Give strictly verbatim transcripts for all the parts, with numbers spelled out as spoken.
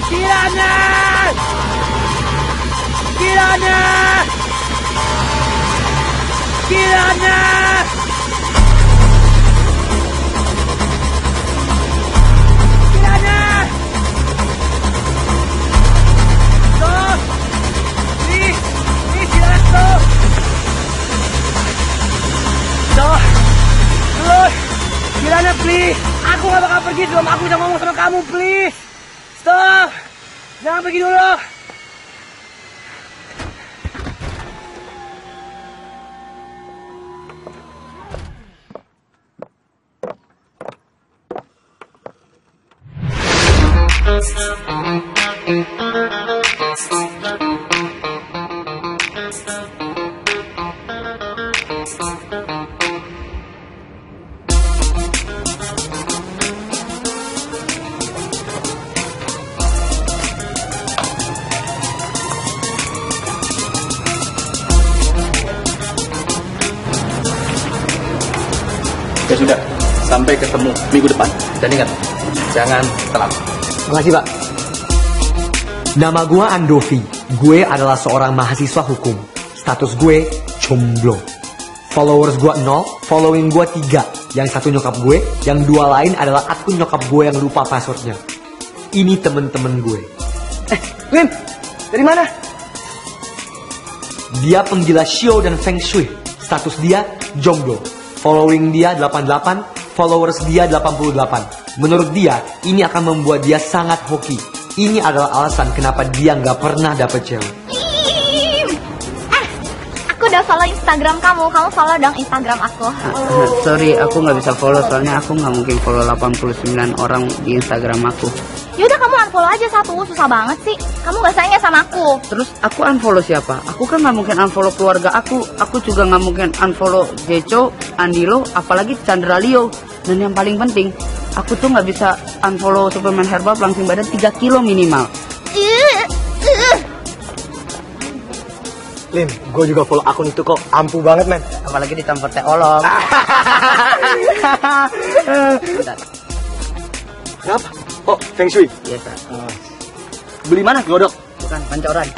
Kirana! Kirana! Kirana! Kirana! Stop! Please! Please, Kirana, stop! Stop! Terus! Kirana, please! Aku gak bakal pergi sebelum aku bisa ngomong sama kamu, please! Stop! Jangan pergi dulu! Ya sudah, sampai ketemu minggu depan. Dan ingat, jangan telat. Makasih, Pak. Nama gue Andovi. Gue adalah seorang mahasiswa hukum. Status gue jomblo. Followers gue nol, following gue tiga. Yang satu nyokap gue, yang dua lain adalah akun nyokap gue yang lupa passwordnya. Ini temen-temen gue. Eh, Lim, dari mana? Dia penggila Shio dan Feng Shui. Status dia jomblo. Following dia delapan puluh delapan, followers dia delapan puluh delapan. Menurut dia, ini akan membuat dia sangat hoki. Ini adalah alasan kenapa dia nggak pernah dapet cewek. Eh, aku udah follow Instagram kamu. Kamu follow dong Instagram aku. Oh. Sorry, aku nggak bisa follow soalnya aku nggak mungkin follow delapan puluh sembilan orang di Instagram aku. Yaudah kamu unfollow aja satu, susah banget sih. Kamu gak sayangnya sama aku. Terus aku unfollow siapa? Aku kan nggak mungkin unfollow keluarga aku. Aku juga nggak mungkin unfollow Jeco, Andilo, apalagi Chandra Leo. Dan yang paling penting, aku tuh nggak bisa unfollow suplemen herbal pelangsing badan tiga kilo minimal. Lim, gue juga follow akun itu kok. Ampuh banget, men. Apalagi ditampar teh olong. Kenapa? Oh, Feng Shui. Biasa. Uh, beli mana? Glodok? Bukan, pancoran.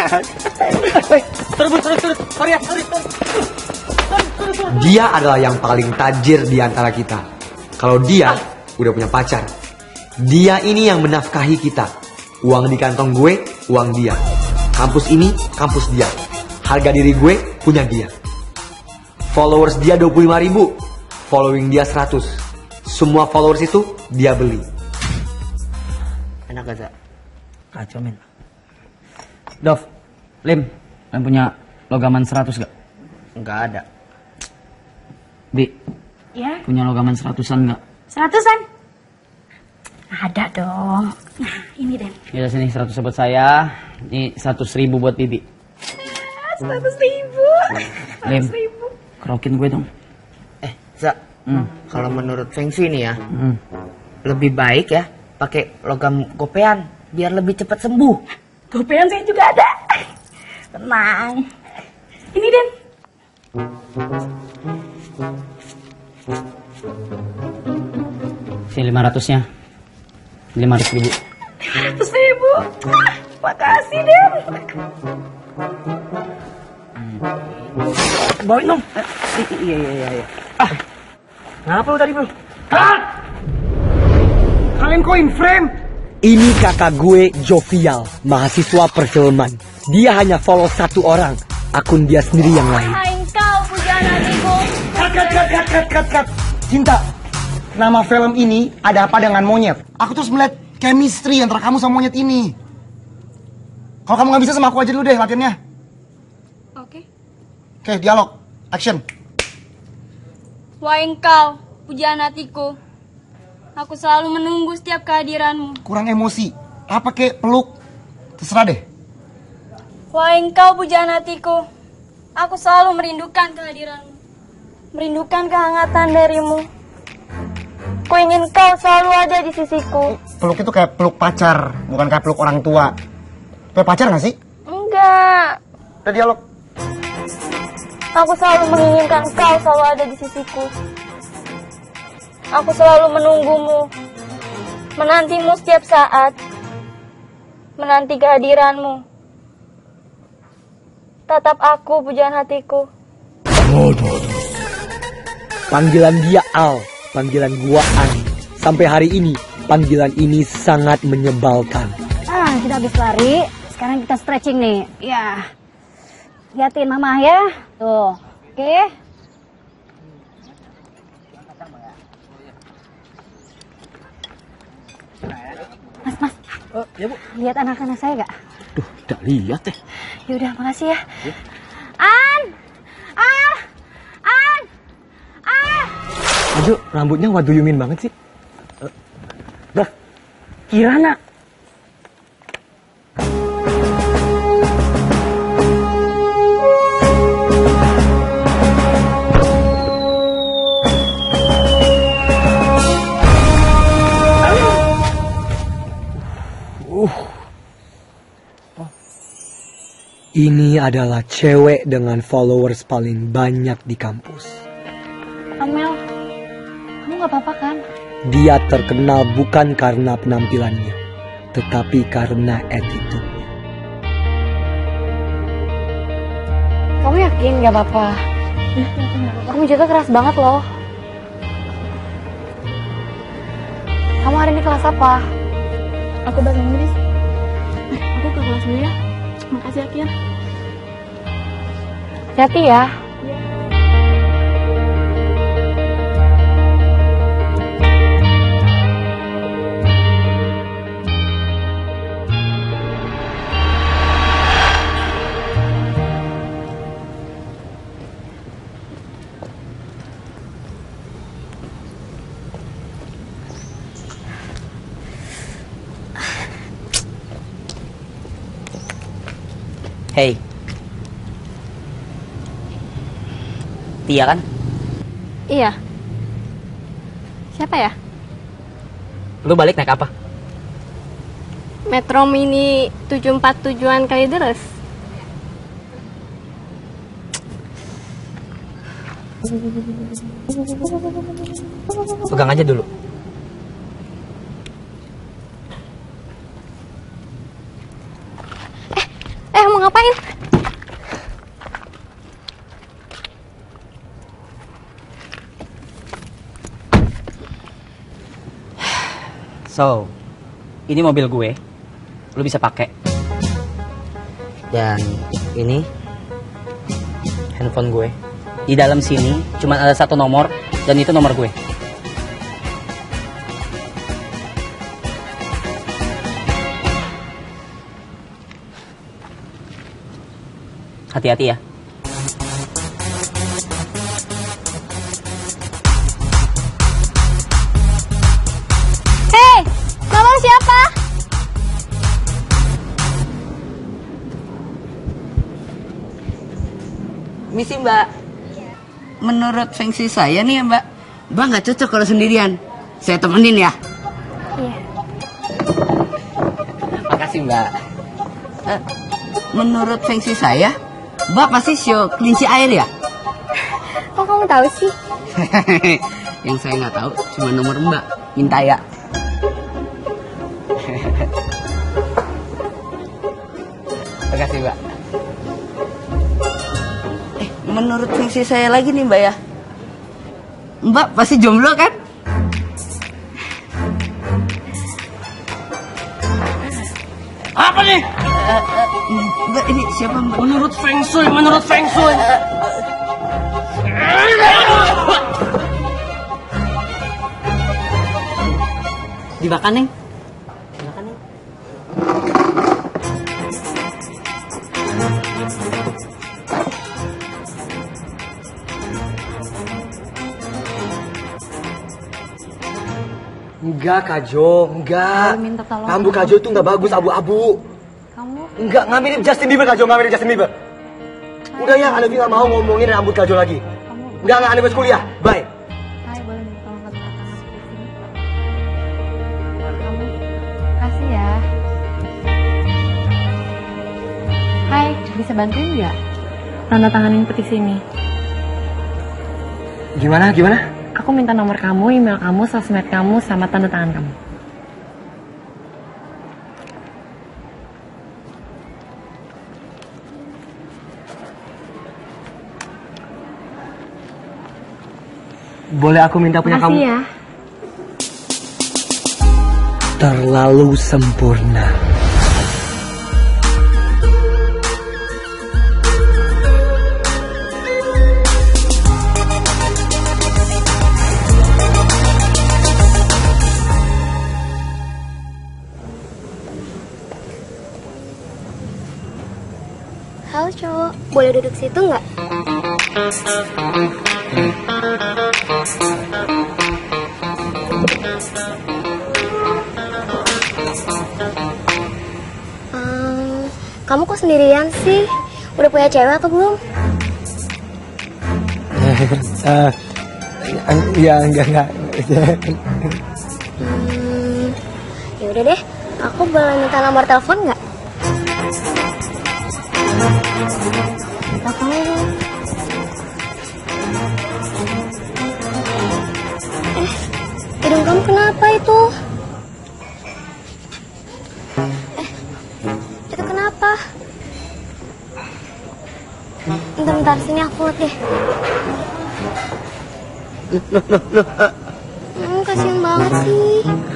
Terus, terus, terus. Sorry ya, sorry, sorry. Dia adalah yang paling tajir di antara kita. Kalau dia udah punya pacar, dia ini yang menafkahi kita. Uang di kantong gue, uang dia. Kampus ini, kampus dia. Harga diri gue, punya dia. Followers dia dua puluh lima ribu, following dia seratus. Semua followers itu dia beli. Enak gak, Zak? Kacau, men. Dov, Lim, yang punya logaman seratus gak? Nggak ada. Bi, Ya? punya logaman seratusan gak? Seratusan? Ada dong. Nah, ini deh. Ya sini seratus buat saya, ini seratus ribu buat Bibi. Seratus ribu. Lim, Seratus ribu. kerokin gue dong. Eh, Zak, Hmm. kalau menurut Feng Shui nih ya, Hmm. lebih baik ya pakai logam gopean biar lebih cepat sembuh. Gopean saya juga ada. Tenang. Ini Den. Sini lima ratusnya, lima ratus ribu. Seratus ribu. Ah, makasih Den. Bawain dong. Eh, iya iya iya iya. Ah, kenapa lu tadi, bro? Ah! Kalian kok in frame? Ini kakak gue Jovial, mahasiswa perfilman. Dia hanya follow satu orang, akun dia sendiri yang lain. Hai kau pujaan hatiku. Cut, cut, cut, cut, cut, cut, cut. Cinta, nama film ini ada apa dengan monyet? Aku terus melihat chemistry antara kamu sama monyet ini. Kalau kamu nggak bisa sama aku aja dulu deh latihannya. Oke. Oke, dialog, action. Wahai engkau, pujaan hatiku. Aku selalu menunggu setiap kehadiranmu. Kurang emosi. Apa kek peluk? Terserah deh. Wahai engkau, pujaan hatiku. Aku selalu merindukan kehadiranmu. Merindukan kehangatan darimu. Ku ingin kau selalu ada di sisiku. Peluk itu kayak peluk pacar, bukan kayak peluk orang tua. Kayak pacar nggak sih? Enggak. Udah dialog. Aku selalu menginginkan kau selalu ada di sisiku. Aku selalu menunggumu, menantimu setiap saat. menanti kehadiranmu. Tatap aku, pujaan hatiku. Panggilan dia Al, panggilan gua An. Sampai hari ini, panggilan ini sangat menyebalkan. Ah, kita habis lari. Sekarang kita stretching nih. Ya. Liatin mama ya. Tuh. Oke. Mas, mas. Oh, ya Bu. Lihat anak-anak saya gak? Duh, tidak lihat deh. Yaudah, makasih ya. An! An! An! An! Aduh, rambutnya what do you mean banget sih? Uh, Dah, Kirana. Ini adalah cewek dengan followers paling banyak di kampus. Amel, kamu gak apa-apa kan? Dia terkenal bukan karena penampilannya, tetapi karena attitude-nya. Kamu yakin gak apa-apa? Kamu juga keras banget loh. Kamu hari ini kelas apa? Aku bahasa Inggris. Aku ke kelas dulu ya. Makasih ya, Kian. Hati-hati ya. Hey. Tia kan? Iya. Siapa ya? Lu balik naik apa? Metro Mini tujuh empat tujuan Kalideres. Pegang aja dulu. Eh, mau ngapain? So, ini mobil gue. Lu bisa pakai. Dan ini handphone gue. Di dalam sini cuma ada satu nomor dan itu nomor gue. Hati-hati ya. Hei, nama lu siapa? Misi Mbak. Menurut feng shui saya nih ya Mbak, Mbak nggak cocok kalau sendirian. Saya temenin ya. Iya. Makasih Mbak. Eh, menurut feng shui saya, Mbak pasti show kelinci air ya? Kok kamu tahu sih? Yang saya nggak tahu cuma nomor Mbak. Minta ya. Makasih Mbak. Eh, menurut feng shui saya lagi nih Mbak ya. Mbak pasti jomblo kan? Apa nih? Uh, uh, Mbak ini siapa Mbak? Menurut Feng Shui, menurut Feng Shui. Dimakan Neng? Dimakan Neng? Enggak, Kajo, enggak. Aku minta tolong. Rambut Kajo itu enggak bagus, abu-abu. Kamu Enggak, nggak mirip Justin Bieber, Kajo, nggak mirip Justin Bieber. Udah ya, Anda nggak mau ngomongin rambut Kajo lagi. Enggak, nggak, Anda masuk kuliah. Bye. Hai, boleh minta tolong ke tangan aku di sini? Kamu kasih ya. Hai, bisa bantuin nggak? Tanda tanganin petisi ini. Gimana, gimana? Aku minta nomor kamu, email kamu, sosmed kamu, sama tanda tangan kamu. boleh aku minta punya kamu? Makasih ya. Terlalu sempurna. Halo cowok, boleh duduk situ nggak? Hmm, kamu kok sendirian sih? Udah punya cewek atau belum? uh, ya enggak enggak. hmm, ya udah deh, aku boleh minta nomor telepon nggak? Telepon dong. Eh, hidung kamu kenapa itu? Eh, itu kenapa? Bentar-bentar, sini aku lihat deh. Hmm, kasihan banget sih.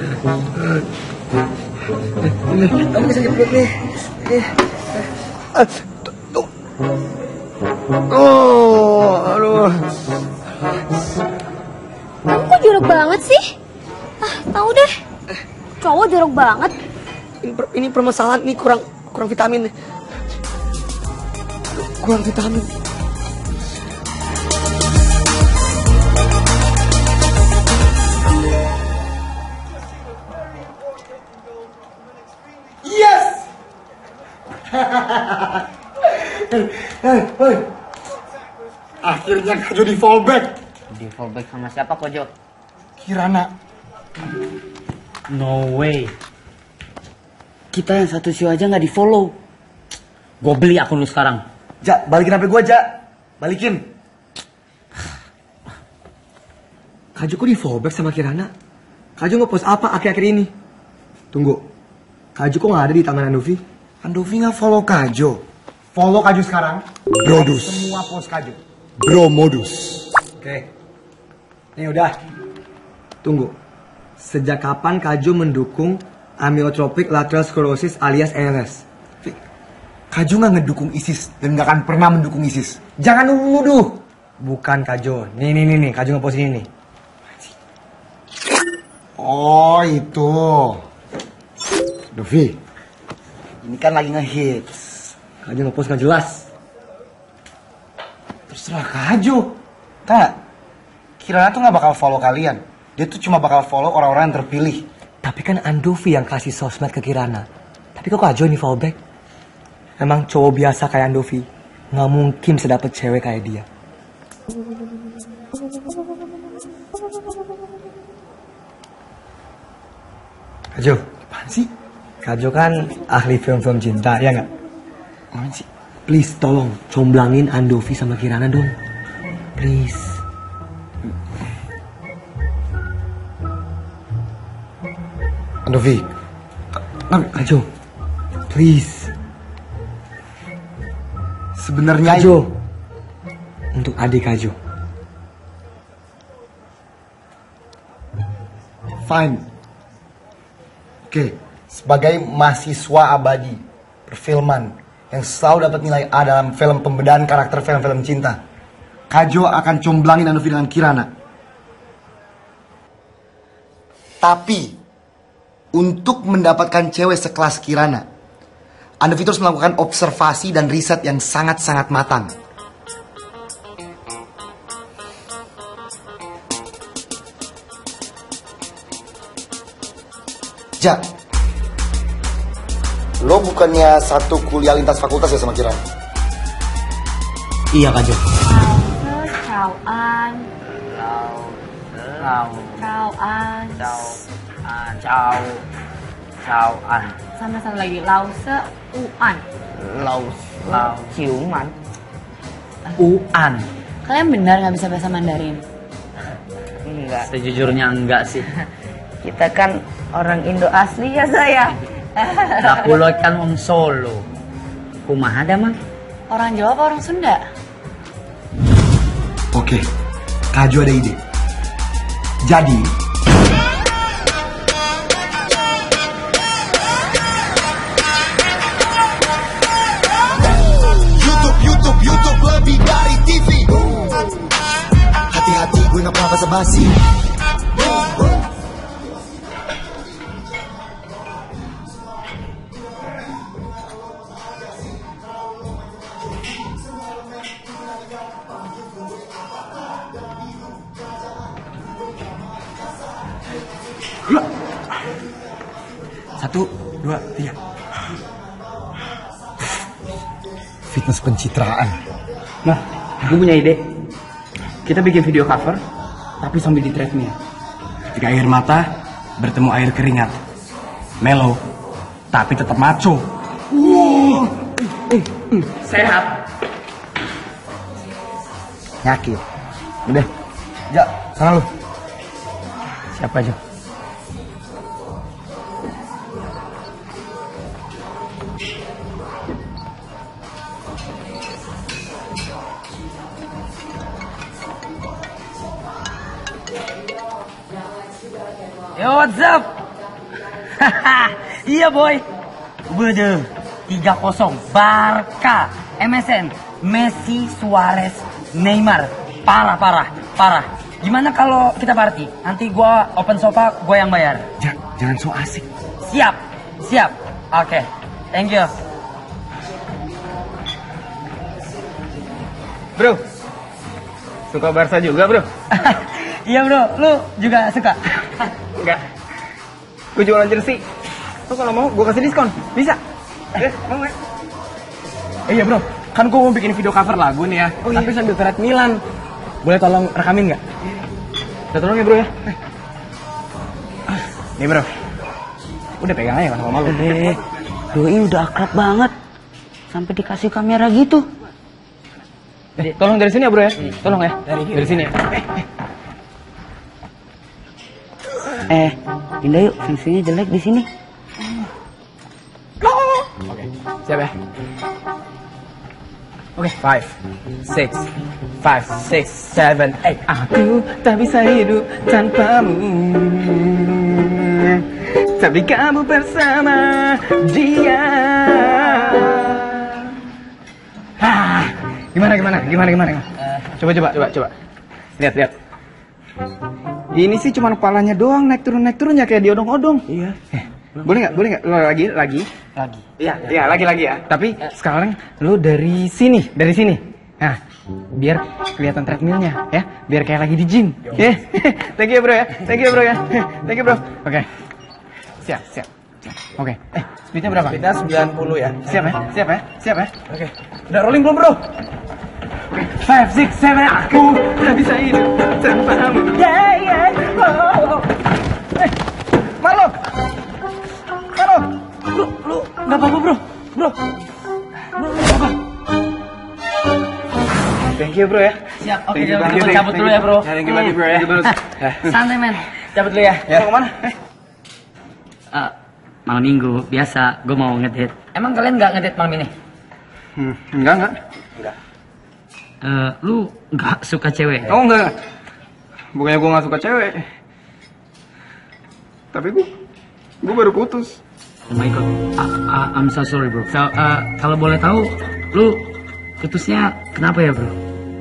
Kamu sakit perut nih. Oh, aduh. Kamu kok jorok banget sih? Ah, tahu deh. Cowok jorok banget. Ini, per, ini permasalahan ini kurang kurang vitamin. Kurang vitamin. Yes! Hei, hei, hei. Akhirnya Kajo di fallback. Di fallback sama siapa Kojo? Kirana. No way. Kita yang satu show aja nggak di follow. Gue beli akun lu sekarang. Ja, balikin H P gua, Ja. Balikin. Kajo kok di fallback sama Kirana? Kajo ngepost apa akhir-akhir ini? Tunggu. Kajo kok nggak ada di Taman Andovi? Andovi nggak follow Kajo. Follow Kajo sekarang. Brodus. Semua post Kajo. Bro modus. Oke. Nih udah. Tunggu. Sejak kapan Kajo mendukung amyotrophic lateral sclerosis alias A L S? Kajo nggak ngedukung ISIS dan nggak akan pernah mendukung ISIS. Jangan nuduh. Bukan Kajo. Nih nih nih nih. Kajo ngepost ini nih. Oh itu. Dovi. Ini kan lagi ngehits. Kajo ngepost nggak jelas. Terserah Kajo. Tak. Kirana tuh nggak bakal follow kalian. Dia tuh cuma bakal follow orang-orang yang terpilih. Tapi kan Andovi yang kasih sosmed ke Kirana. Tapi kok Kajo ini fallback? Emang cowok biasa kayak Andovi nggak mungkin bisa dapet cewek kayak dia. Kajo, Apaan sih? Kajo kan ahli film-film cinta, ya nggak? Apaan sih? Please tolong comblangin Andovi sama Kirana dong. Please. Andovi. Kajo, please. Sebenarnya Kajo, untuk adik Kajo. Fine. Oke, sebagai mahasiswa abadi perfilman yang selalu dapat nilai A dalam film pembedahan karakter film-film cinta, Kajo akan comblangin Andovi dengan Kirana. Tapi untuk mendapatkan cewek sekelas Kirana, Andovi terus melakukan observasi dan riset yang sangat-sangat matang. Ja, lo bukannya satu kuliah lintas fakultas ya sama Kirana? Iya Kajo. Chào anh. Lau, lau, Chào anh. ciao, ah, ciao, ciao, an, Sama satu lagi. Lau se u an. lau, lau, ciuman, uan. Kalian benar nggak bisa bahasa Mandarin? Enggak. Sejujurnya enggak sih. Kita kan orang Indo asli ya saya. Nakuloy kan wong Solo. Kumaha da mah? Orang Jawa apa orang Sunda? Oke, Kajo ada ide. Jadi YouTube, YouTube, YouTube lebih dari T V. Hati-hati gue gak pernah basa-basi. Satu, dua, tiga. Fitness pencitraan. Nah, gue punya ide. Kita bikin video cover, tapi sambil di treadmill. Ketika air mata bertemu air keringat, mellow, tapi tetap maco. Wow. Sehat. Yakin. Udah. Ja, sana lu. Siapa aja? Yo, what's up? Iya boy. Bede. tiga kosong Barca. M S N. Messi, Suarez, Neymar. Parah, parah, parah. Gimana kalau kita party? Nanti gua open sofa, gua yang bayar. Jangan, jangan so asik. Siap, siap. Oke, okay. Thank you. Bro, suka Barca juga bro? Iya bro, lu juga suka? Enggak. Gue jualan jersey. Lu kalau mau gue kasih diskon. Bisa? Eh, mau nggak? Eh iya bro, kan gue mau bikin video cover lagu nih ya. Oh, tapi iya? Sambil teret Milan. Boleh tolong rekamin nggak? Udah tolong ya bro ya. Nih bro. Udah pegang aja sama malu. Eh, doi udah akrab banget. Sampai dikasih kamera gitu. Eh, tolong dari sini ya bro ya. Tolong ya. Dari, dari sini ya. Eh, pindah yuk, fungsinya jelek di sini. Oke, siap ya. Oke, five, six, five, six, seven, eight. Aku tak bisa hidup tanpamu, tapi kamu bersama dia. Ah, gimana, gimana, gimana, gimana? Coba, coba, coba, coba. Lihat, lihat. Ini sih cuma kepalanya doang naik turun naik turun ya kayak diodong-odong. Iya. Eh, boleh nggak? Boleh nggak? Lo lagi, lagi. Lagi. Iya, iya lagi lagi ya. Tapi sekarang lo dari sini, dari sini. Nah, biar kelihatan treadmillnya, ya. Biar kayak lagi di gym. Ya. Thank you bro ya. Thank you bro ya. Thank you bro. Oke. Siap, siap. Oke. Eh, speednya berapa? Speednya sembilan puluh ya. Siap ya? Siap ya? Siap ya? Oke. Udah rolling belum bro? Five, six, seven, aku tak bisa hidup tanpamu. Yeah, yeah, oh, oh. Eh, Marlo, Marlo, lu, lu, nggak apa-apa bro, bro, bro, nggak apa. Thank you bro ya. Siap, oke, okay, okay, cabut dulu ya bro. Thank you lagi bro ya. Santai men, cabut dulu ya. Ya. Mau kemana? Uh, malam minggu, biasa, gue mau ngedate. Emang kalian nggak ngedate malam ini? Hmm, enggak, enggak. Enggak. Uh, lu nggak suka cewek? Oh enggak, bukannya gue nggak suka cewek, tapi gue, gue baru putus. Oh my god, uh, uh, I'm so sorry bro. So, uh, kalau boleh tahu, lu putusnya kenapa ya bro?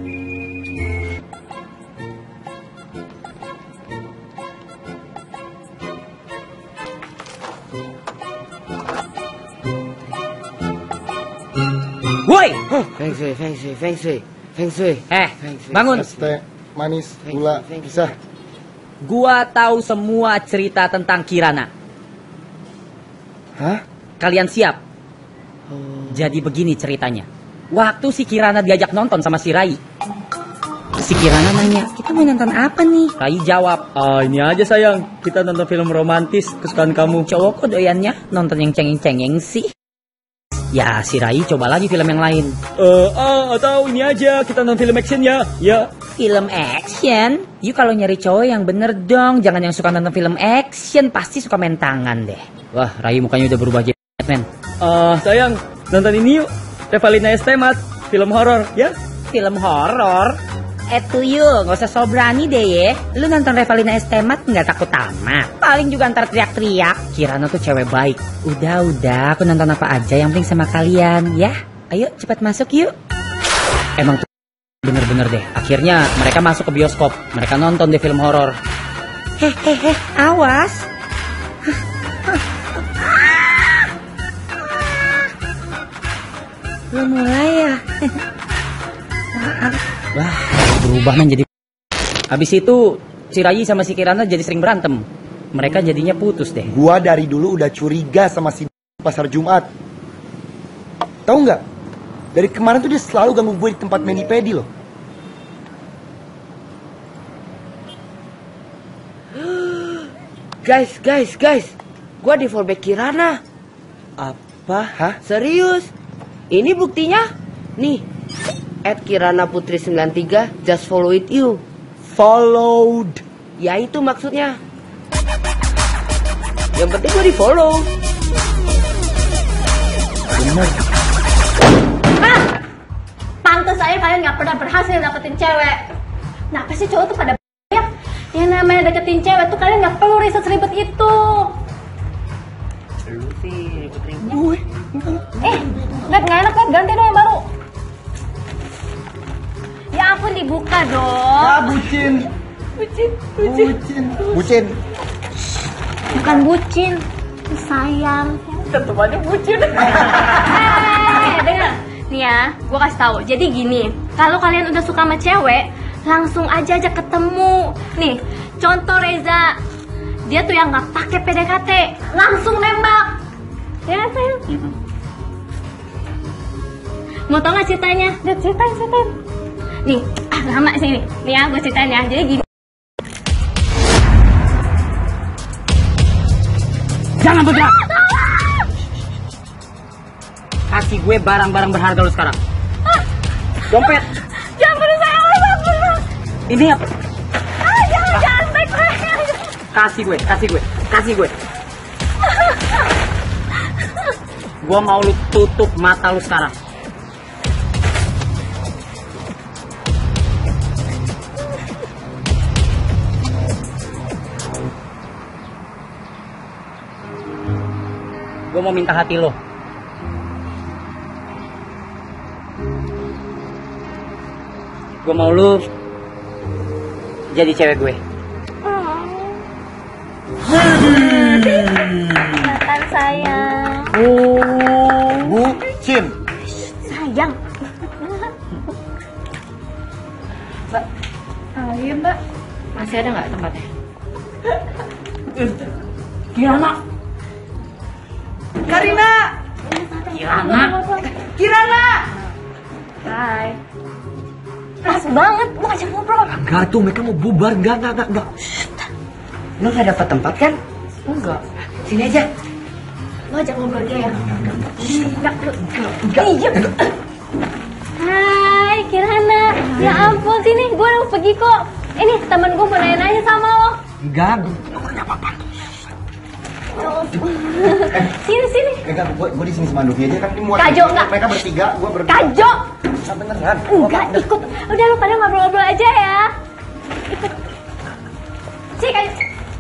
Woi, Feng Shui, Feng Shui, Feng Shui. Feng Shui. Eh, bangun. Es teh manis, gula, bisa. Gua tahu semua cerita tentang Kirana. Hah? Kalian siap? Jadi begini ceritanya. Waktu si Kirana diajak nonton sama si Rai, si Kirana nanya, kita mau nonton apa nih? Rai jawab, ah ini aja sayang, kita nonton film romantis kesukaan kamu. Cowok kok doyannya nonton yang cengeng-cengeng sih? Ya, si Rai coba lagi film yang lain. Eh, ah, atau ini aja, kita nonton film action ya. Ya. Film action? You kalau nyari cowok yang bener dong, jangan yang suka nonton film action, pasti suka main tangan deh. Wah, Rai mukanya udah berubah jadi Batman. Ah, sayang, nonton ini yuk. Revalina S. Temat, film horor, ya? Film horor? Eh tuyul, gak usah so berani deh ya. Lu nonton Revalina S. Temat gak takut amat. Paling juga ntar teriak-teriak. Kirana tuh cewek baik. Udah-udah, aku nonton apa aja yang penting sama kalian ya. Ayo cepat masuk yuk. Emang tuh bener-bener deh. Akhirnya mereka masuk ke bioskop. Mereka nonton deh film horor. Hehehe, awas. Lu mulai ya. Wah, berubah menjadi. Habis itu si Rayi sama si Kirana jadi sering berantem. Mereka jadinya putus deh. Gua dari dulu udah curiga sama si pasar Jumat. Tahu nggak? Dari kemarin tuh dia selalu ganggu gue di tempat mani-pedi loh. Guys, guys, guys. Gua di fallback Kirana. Apa? Hah? Serius? Ini buktinya. Nih. At Kirana Putri sembilan tiga, just follow it you. Followed. Ya itu maksudnya. Yang penting gue di follow. Bener. Ah, pantes aja kalian nggak pernah berhasil dapetin cewek. Nah, apa sih cowok tuh pada ya? Yang namanya deketin cewek tuh kalian nggak perlu riset seribet itu. Lu sih ribet-ribet. Gue. Eh, nggak nggak enak kan? Ganti dong yang baru. Ya ampun dibuka dong. Ah, bucin. Bucin, bucin. Bucin. Bucin. Bukan bucin, sayang. Tetep aja bucin. Eh, dengar. Nih ya, gue kasih tahu. Jadi gini, kalau kalian udah suka sama cewek, langsung aja aja ketemu. Nih, contoh Reza, dia tuh yang nggak pakai P D K T, langsung nembak. Ya kan sayang? Mau tau nggak ceritanya? Udah ceritain, ceritain. Nih, ah, lama sih nih. Nih ya, gue ceritain ya. Jadi gini. Jangan bergerak. Kasih gue barang-barang berharga lu sekarang. Dompet. Jangan berusaha, jangan berusaha. Ini apa? Ah, jangan, jangan baik saya. Kasih gue, kasih gue, kasih gue. Gue mau lu tutup mata lu sekarang. Gue mau minta hati lo. Gue mau lu jadi cewek gue. Makan sayang. Oh, bucin. Sayang. Mbak. Oh, iya mbak. Masih ada nggak tempatnya? Kirana. Karina. Kirana. Kirana. Hai. Pas banget, mau ngajak ngobrol. Enggak tuh, mereka mau bubar. Enggak, enggak, enggak, enggak. Lu nggak dapat tempat kan? Enggak. Sini aja. Lo ajak ngobrol dia ya. Enggak, enggak. Iya. Hai, Kirana. Ya ampun, sini gue udah pergi kok. Ini temen gue mau nanya-nanya sama lo. Enggak, gue enggak apa-apa. Sini, sini. Enggak, gue gue di sini sama Andovi aja kan. Kajo, enggak. Mereka bertiga, gue bertiga. Kajo. Enggak beneran. Enggak, ikut. Udah lu pada ngobrol-ngobrol aja ya. Ikut. Sini, Kajo.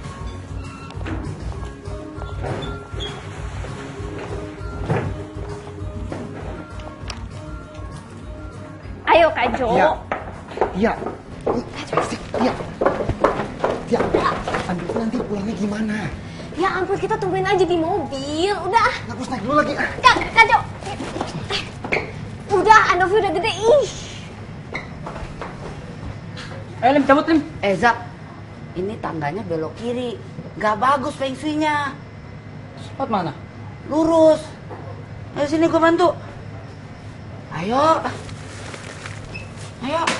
Ayo, Kajo. Iya. Iya. Iya. Iya. Aduh, nanti pulangnya gimana? Ya ampun, kita tungguin aja di mobil. Udah. Nggak harus naik dulu lagi. Kak, Kajo. Udah, Andovi udah gede. Ih. Ayo Lim, cabut Lim. Eh Zak, ini tangganya belok kiri. Gak bagus feng shui-nya. Spot mana? Lurus. Ayo sini gue bantu. Ayo. Ayo.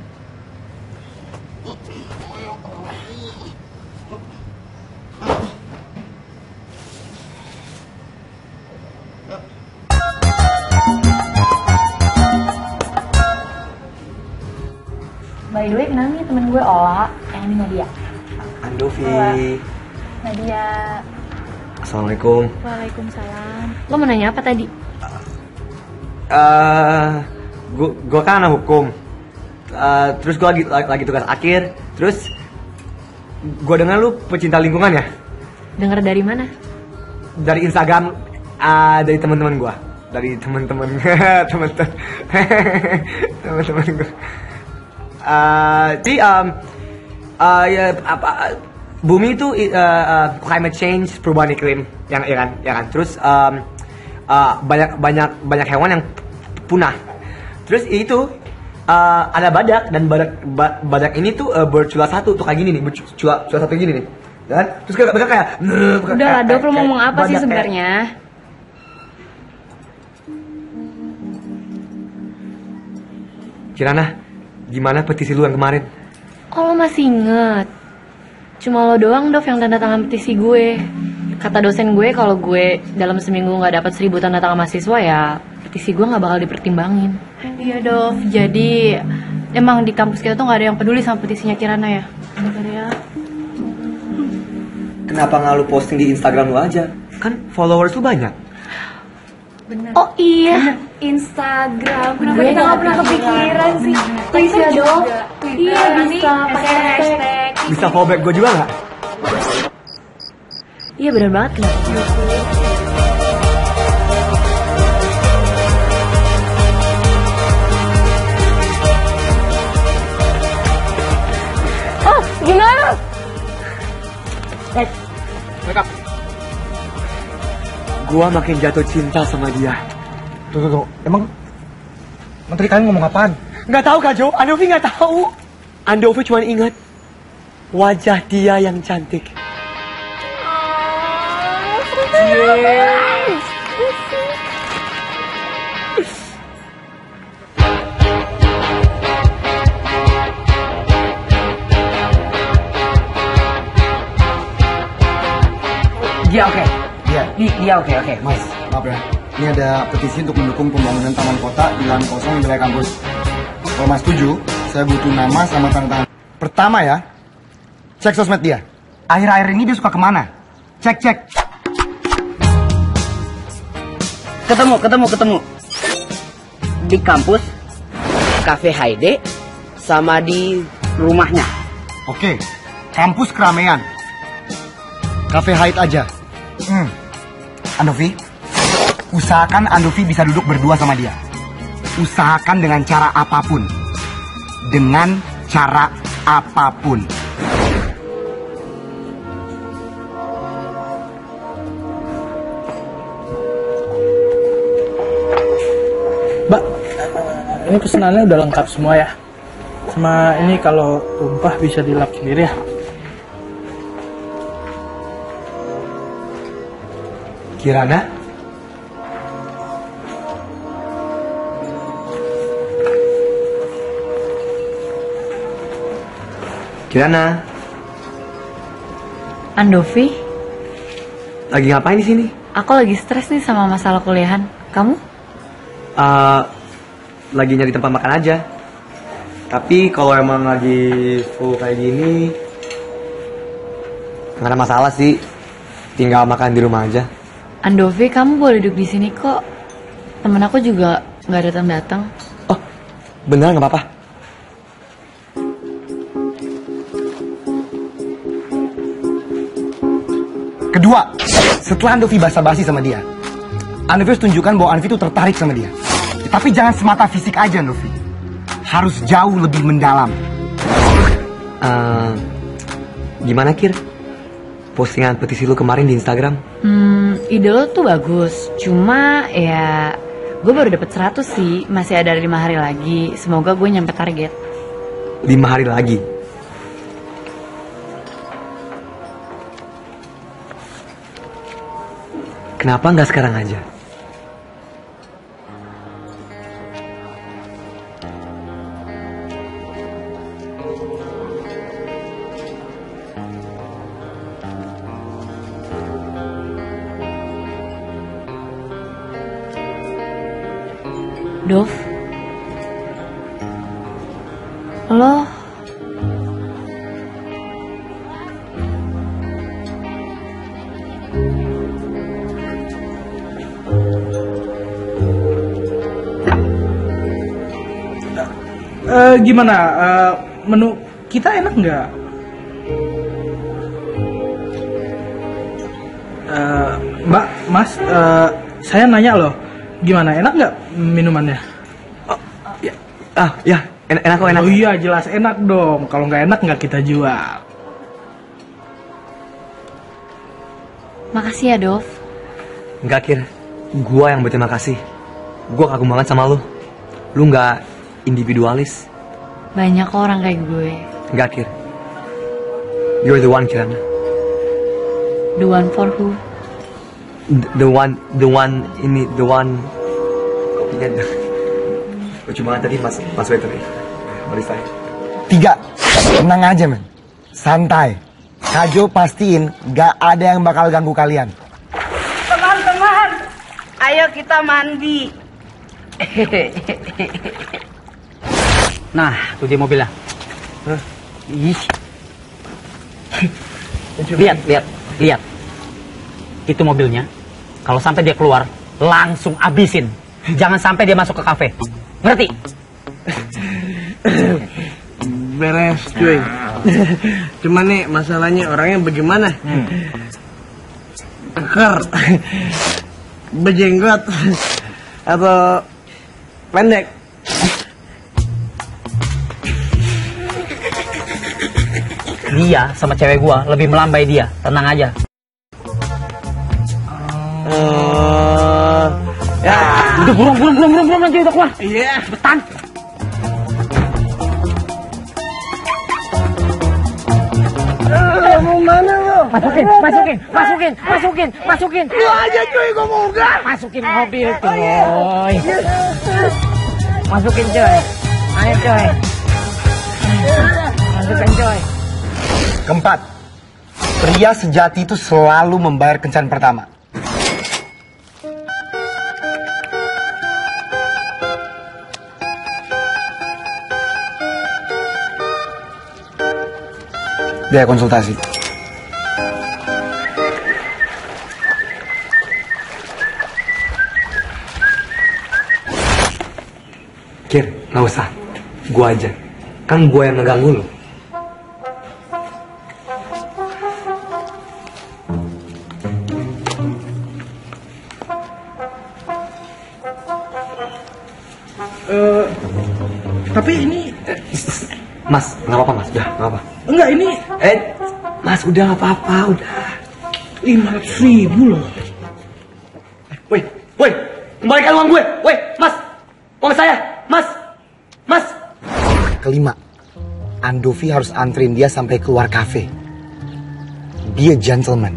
By the way, kenal nih temen gue Ola, yang ini Nadia. Andovi. Nadia. Assalamualaikum. Waalaikumsalam. Lo mau nanya apa tadi? Eh, gua, gua kan anak hukum. uh, terus gue lagi, lagi tugas akhir. Terus gue dengar lu pecinta lingkungan ya? Dengar dari mana? Dari Instagram, uh, dari teman-teman gue, dari teman-teman, teman-teman, teman-teman gue. Uh, jadi um, uh, ya apa? Bumi itu uh, uh, climate change, perubahan iklim, yang ya kan, ya kan. Terus um, uh, banyak banyak banyak hewan yang punah. Terus itu uh, ada badak dan badak ba, badak ini tuh uh, bercula satu tuh kayak gini nih, bercula cula satu gini nih. Dan terus kayak badak kayak udah lah, Dok, lu ngomong apa sih sebenarnya? Kirana, gimana petisi lu yang kemarin? Oh, lo masih inget? Cuma lo doang, Dov, yang tanda tangan petisi gue. Kata dosen gue kalau gue dalam seminggu nggak dapat seribu tanda tangan mahasiswa ya petisi gue nggak bakal dipertimbangin. Iya, Dov. Jadi emang di kampus kita tuh nggak ada yang peduli sama petisinya Kirana ya. Bentar ya. Kenapa nggak lu posting di Instagram lu aja? Kan followers lu banyak. Bener. Oh iya, Instagram. Kenapa gue nggak pernah kepikiran sih? Bisa dong. Iya bisa pakai hashtag. Bisa follow back gue juga nggak? Iya benar banget kan. Oh gimana? Hey, wake up. Gua makin jatuh cinta sama dia. Tuh, tuh, tuh. Emang menteri kalian ngomong apaan? Nggak tahu Kak Jo, Andovi nggak tahu. Andovi cuma ingat wajah dia yang cantik. Yes. Dia oke. Iya. Di- Dia oke oke. Mas, maaf ya. Ini ada petisi untuk mendukung pembangunan taman kota di lahan kosong di wilayah kampus. Kalau Mas setuju, saya butuh nama sama tanda tangan. Pertama ya, cek sosmed dia. Akhir-akhir ini dia suka kemana? Cek, cek. Ketemu ketemu ketemu. Di kampus, Cafe Haide, sama di rumahnya. Oke, kampus keramaian. Cafe Hide aja. Hmm. Andovi, usahakan Andovi bisa duduk berdua sama dia. Usahakan dengan cara apapun. Dengan cara apapun. Mbak, ini pesanannya udah lengkap semua ya. Sama ini kalau tumpah bisa dilap sendiri ya. Kirana? Kirana? Andovi, Lagi ngapain di sini? aku lagi stres nih sama masalah kuliahan. Kamu? Uh, lagi nyari tempat makan aja. Tapi kalau emang lagi full kayak gini, nggak ada masalah sih. Tinggal makan di rumah aja. Andovi, kamu boleh duduk di sini kok. Temen aku juga nggak datang-datang. Oh, benar nggak apa-apa. Kedua, setelah Andovi basa-basi sama dia, Andovi harus tunjukkan bahwa Andovi itu tertarik sama dia. Tapi jangan semata fisik aja, Andovi. Harus jauh lebih mendalam. Uh, gimana Kir? Postingan petisi lu kemarin di Instagram? Hmm, ide lo tuh bagus. Cuma ya, gue baru dapet seratus sih. Masih ada lima hari lagi. Semoga gue nyampe target. Lima hari lagi? Kenapa nggak sekarang aja? Dov, lo Eh gimana? Uh, menu kita enak nggak? Uh, Mbak, Mas, uh, saya nanya loh, gimana? Enak nggak minumannya? Oh, ya, ah, ya, enak, enak kok enak. Oh iya, jelas enak dong. Kalau nggak enak nggak kita jual. Makasih ya, Dov. Enggak, Kir. Gua yang berterima kasih. Gua kagum banget sama lu. Lu nggak individualis. Banyak orang kayak gue. Enggak, Kir. You're the one, Kirana. The one for who? The, the one, the one ini, the one. Kopinya. Lucu banget tadi mas, mas waiter. Mari saya. Tiga, tenang aja men, santai. Kajo pastiin gak ada yang bakal ganggu kalian. Teman-teman, ayo kita mandi. Nah, tuh dia mobilnya. Ih. Lihat, lihat, lihat. Itu mobilnya. Kalau sampai dia keluar, langsung abisin. Jangan sampai dia masuk ke kafe. Ngerti? Beres, cuy. Cuman nih masalahnya orangnya bagaimana? Keker, bejenggot, atau pendek? Dia sama cewek gua lebih melambai dia. Tenang aja. Oh, ya. Udah burung, burung, burung, burung, burung, nanti udah keluar. Iya. Cepetan. Mau mana lo? Masukin, masukin, masukin, masukin, masukin. Lu aja cuy, gua mau enggak. Masukin mobil coy. Masukin coy. Ayo coy. Masukin coy. Keempat, pria sejati itu selalu membayar kencan pertama. Dia konsultasi. Kir, nggak usah. Gua aja. Kan gua yang ngeganggu lu. Uh, tapi ini Mas, nggak apa-apa mas, udah nggak apa. enggak ini Eh, mas udah nggak apa-apa, udah. lima ratus ribu loh. Woi, woi, kembalikan uang gue, woi, mas, uang saya, mas, mas. Kelima, Andovi harus anterin dia sampai keluar kafe. Be a gentleman.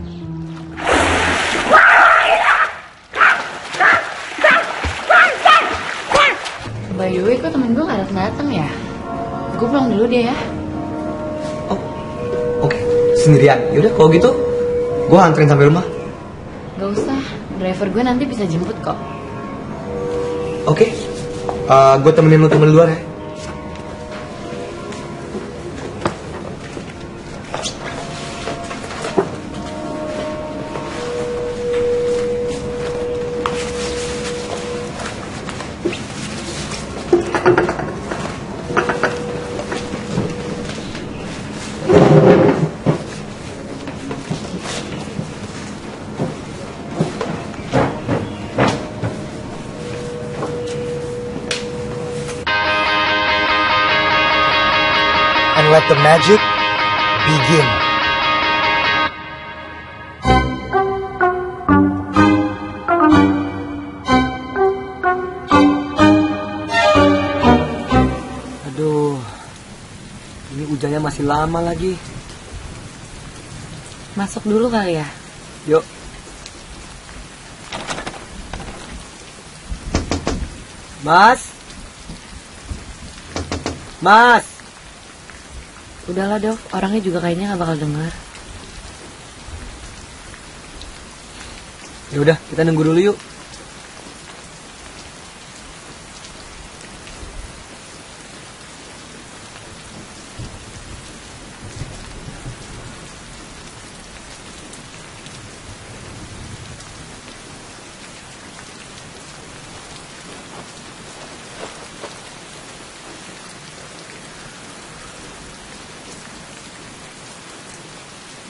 By the way, kok temen gue gak datang-datang ya? Gue pulang dulu deh ya. Oh, oke, okay. Sendirian. Yaudah, kalau gitu, gue anterin sampai rumah. Gak usah, driver gue nanti bisa jemput kok. Oke, okay. uh, gue temenin lu temen luar ya. And let the magic begin. Aduh, ini hujannya masih lama lagi. Masuk dulu kali ya? Yuk. Mas? Mas? Udahlah Dok, orangnya juga kayaknya gak bakal dengar. Ya udah, kita nunggu dulu yuk.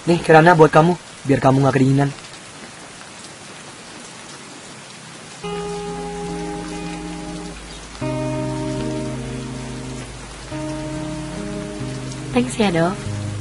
Nih Kirana buat kamu, biar kamu gak kedinginan. Thanks ya, Dok.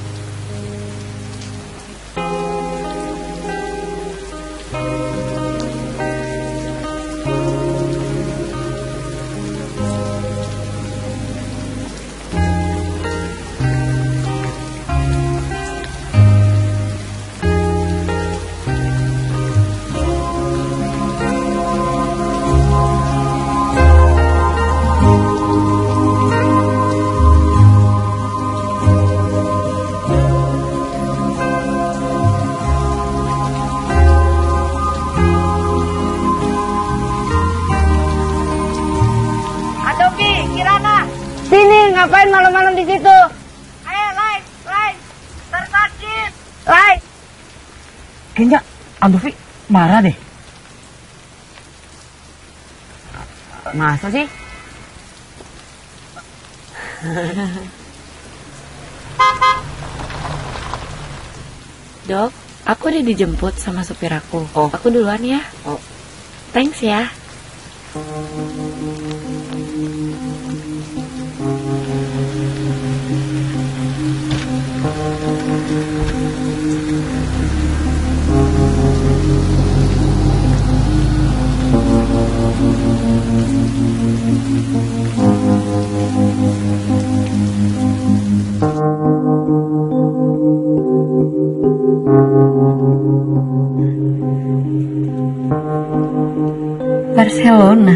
Sini, ngapain malam-malam di situ? Ayo, Lai, Lai, tersakit, Lai. Kayaknya Andovi marah deh. Masa sih? Dok, aku udah dijemput sama supir aku. Oh. Aku duluan ya. Oh. Thanks ya. Barcelona.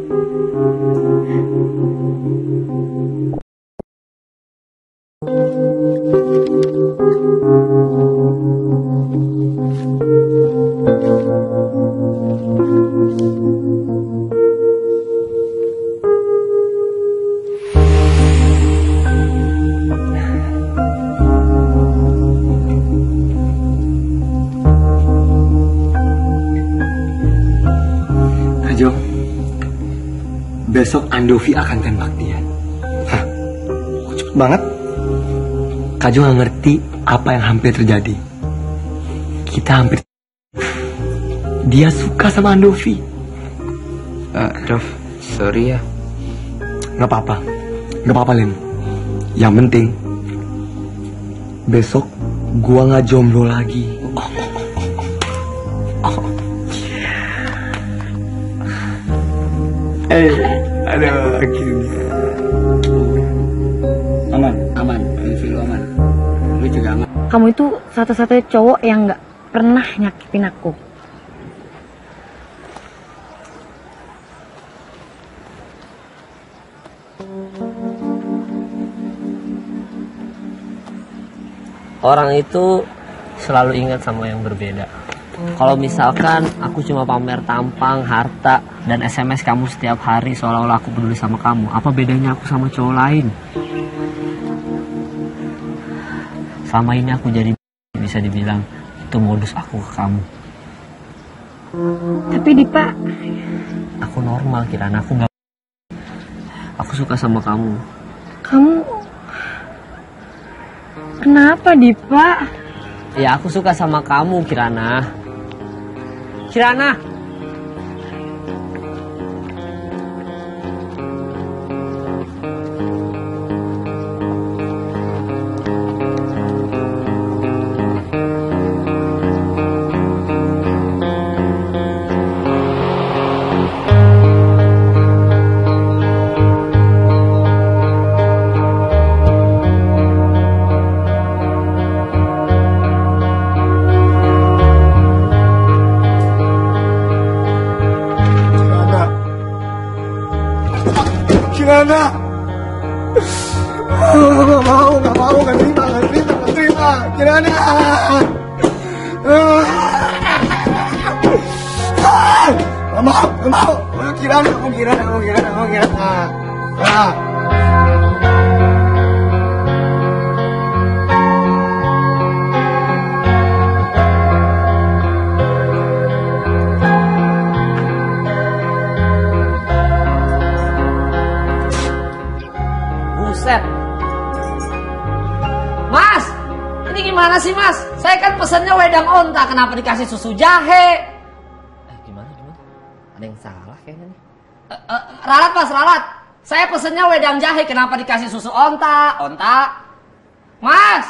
Jo, besok Andovi akan tembak dia. Hah? Kok cepet banget? Kak Jo gak ngerti apa yang hampir terjadi. Kita hampir... Dia suka sama Andovi. Uh, Dov, sorry ya. Gak apa-apa. Gak apa-apa, Len. Yang penting, besok gua gak jomblo lagi. Oh, oh, oh, oh. Eh, aduh, akhirnya. Aman, aman. Lu aman. Lu juga aman. Kamu itu satu-satunya cowok yang nggak pernah nyakitin aku. Orang itu selalu ingat sama yang berbeda. Kalau misalkan aku cuma pamer tampang, harta, dan S M S kamu setiap hari seolah-olah aku peduli sama kamu, apa bedanya aku sama cowok lain? Selama ini aku jadi bisa dibilang itu modus aku ke kamu. Tapi Dipa, aku normal Kirana, aku nggak. Aku suka sama kamu. kamu kenapa Dipa? Ya aku suka sama kamu Kirana. Kirana. Kirana, oh, gak mau, gak mau, gak terima, gak terima, gak terima, Kirana. Gak mau, gak mau, mau Kirana, mau Kirana, mau Kirana, mau Kirana. Ah. Buset. Mas, ini gimana? gimana sih mas? Saya kan pesannya wedang onta, kenapa dikasih susu jahe? Eh gimana gimana? Ada yang salah kayaknya nih. Uh, uh, ralat mas, ralat. Saya pesannya wedang jahe, kenapa dikasih susu onta? Onta. Mas.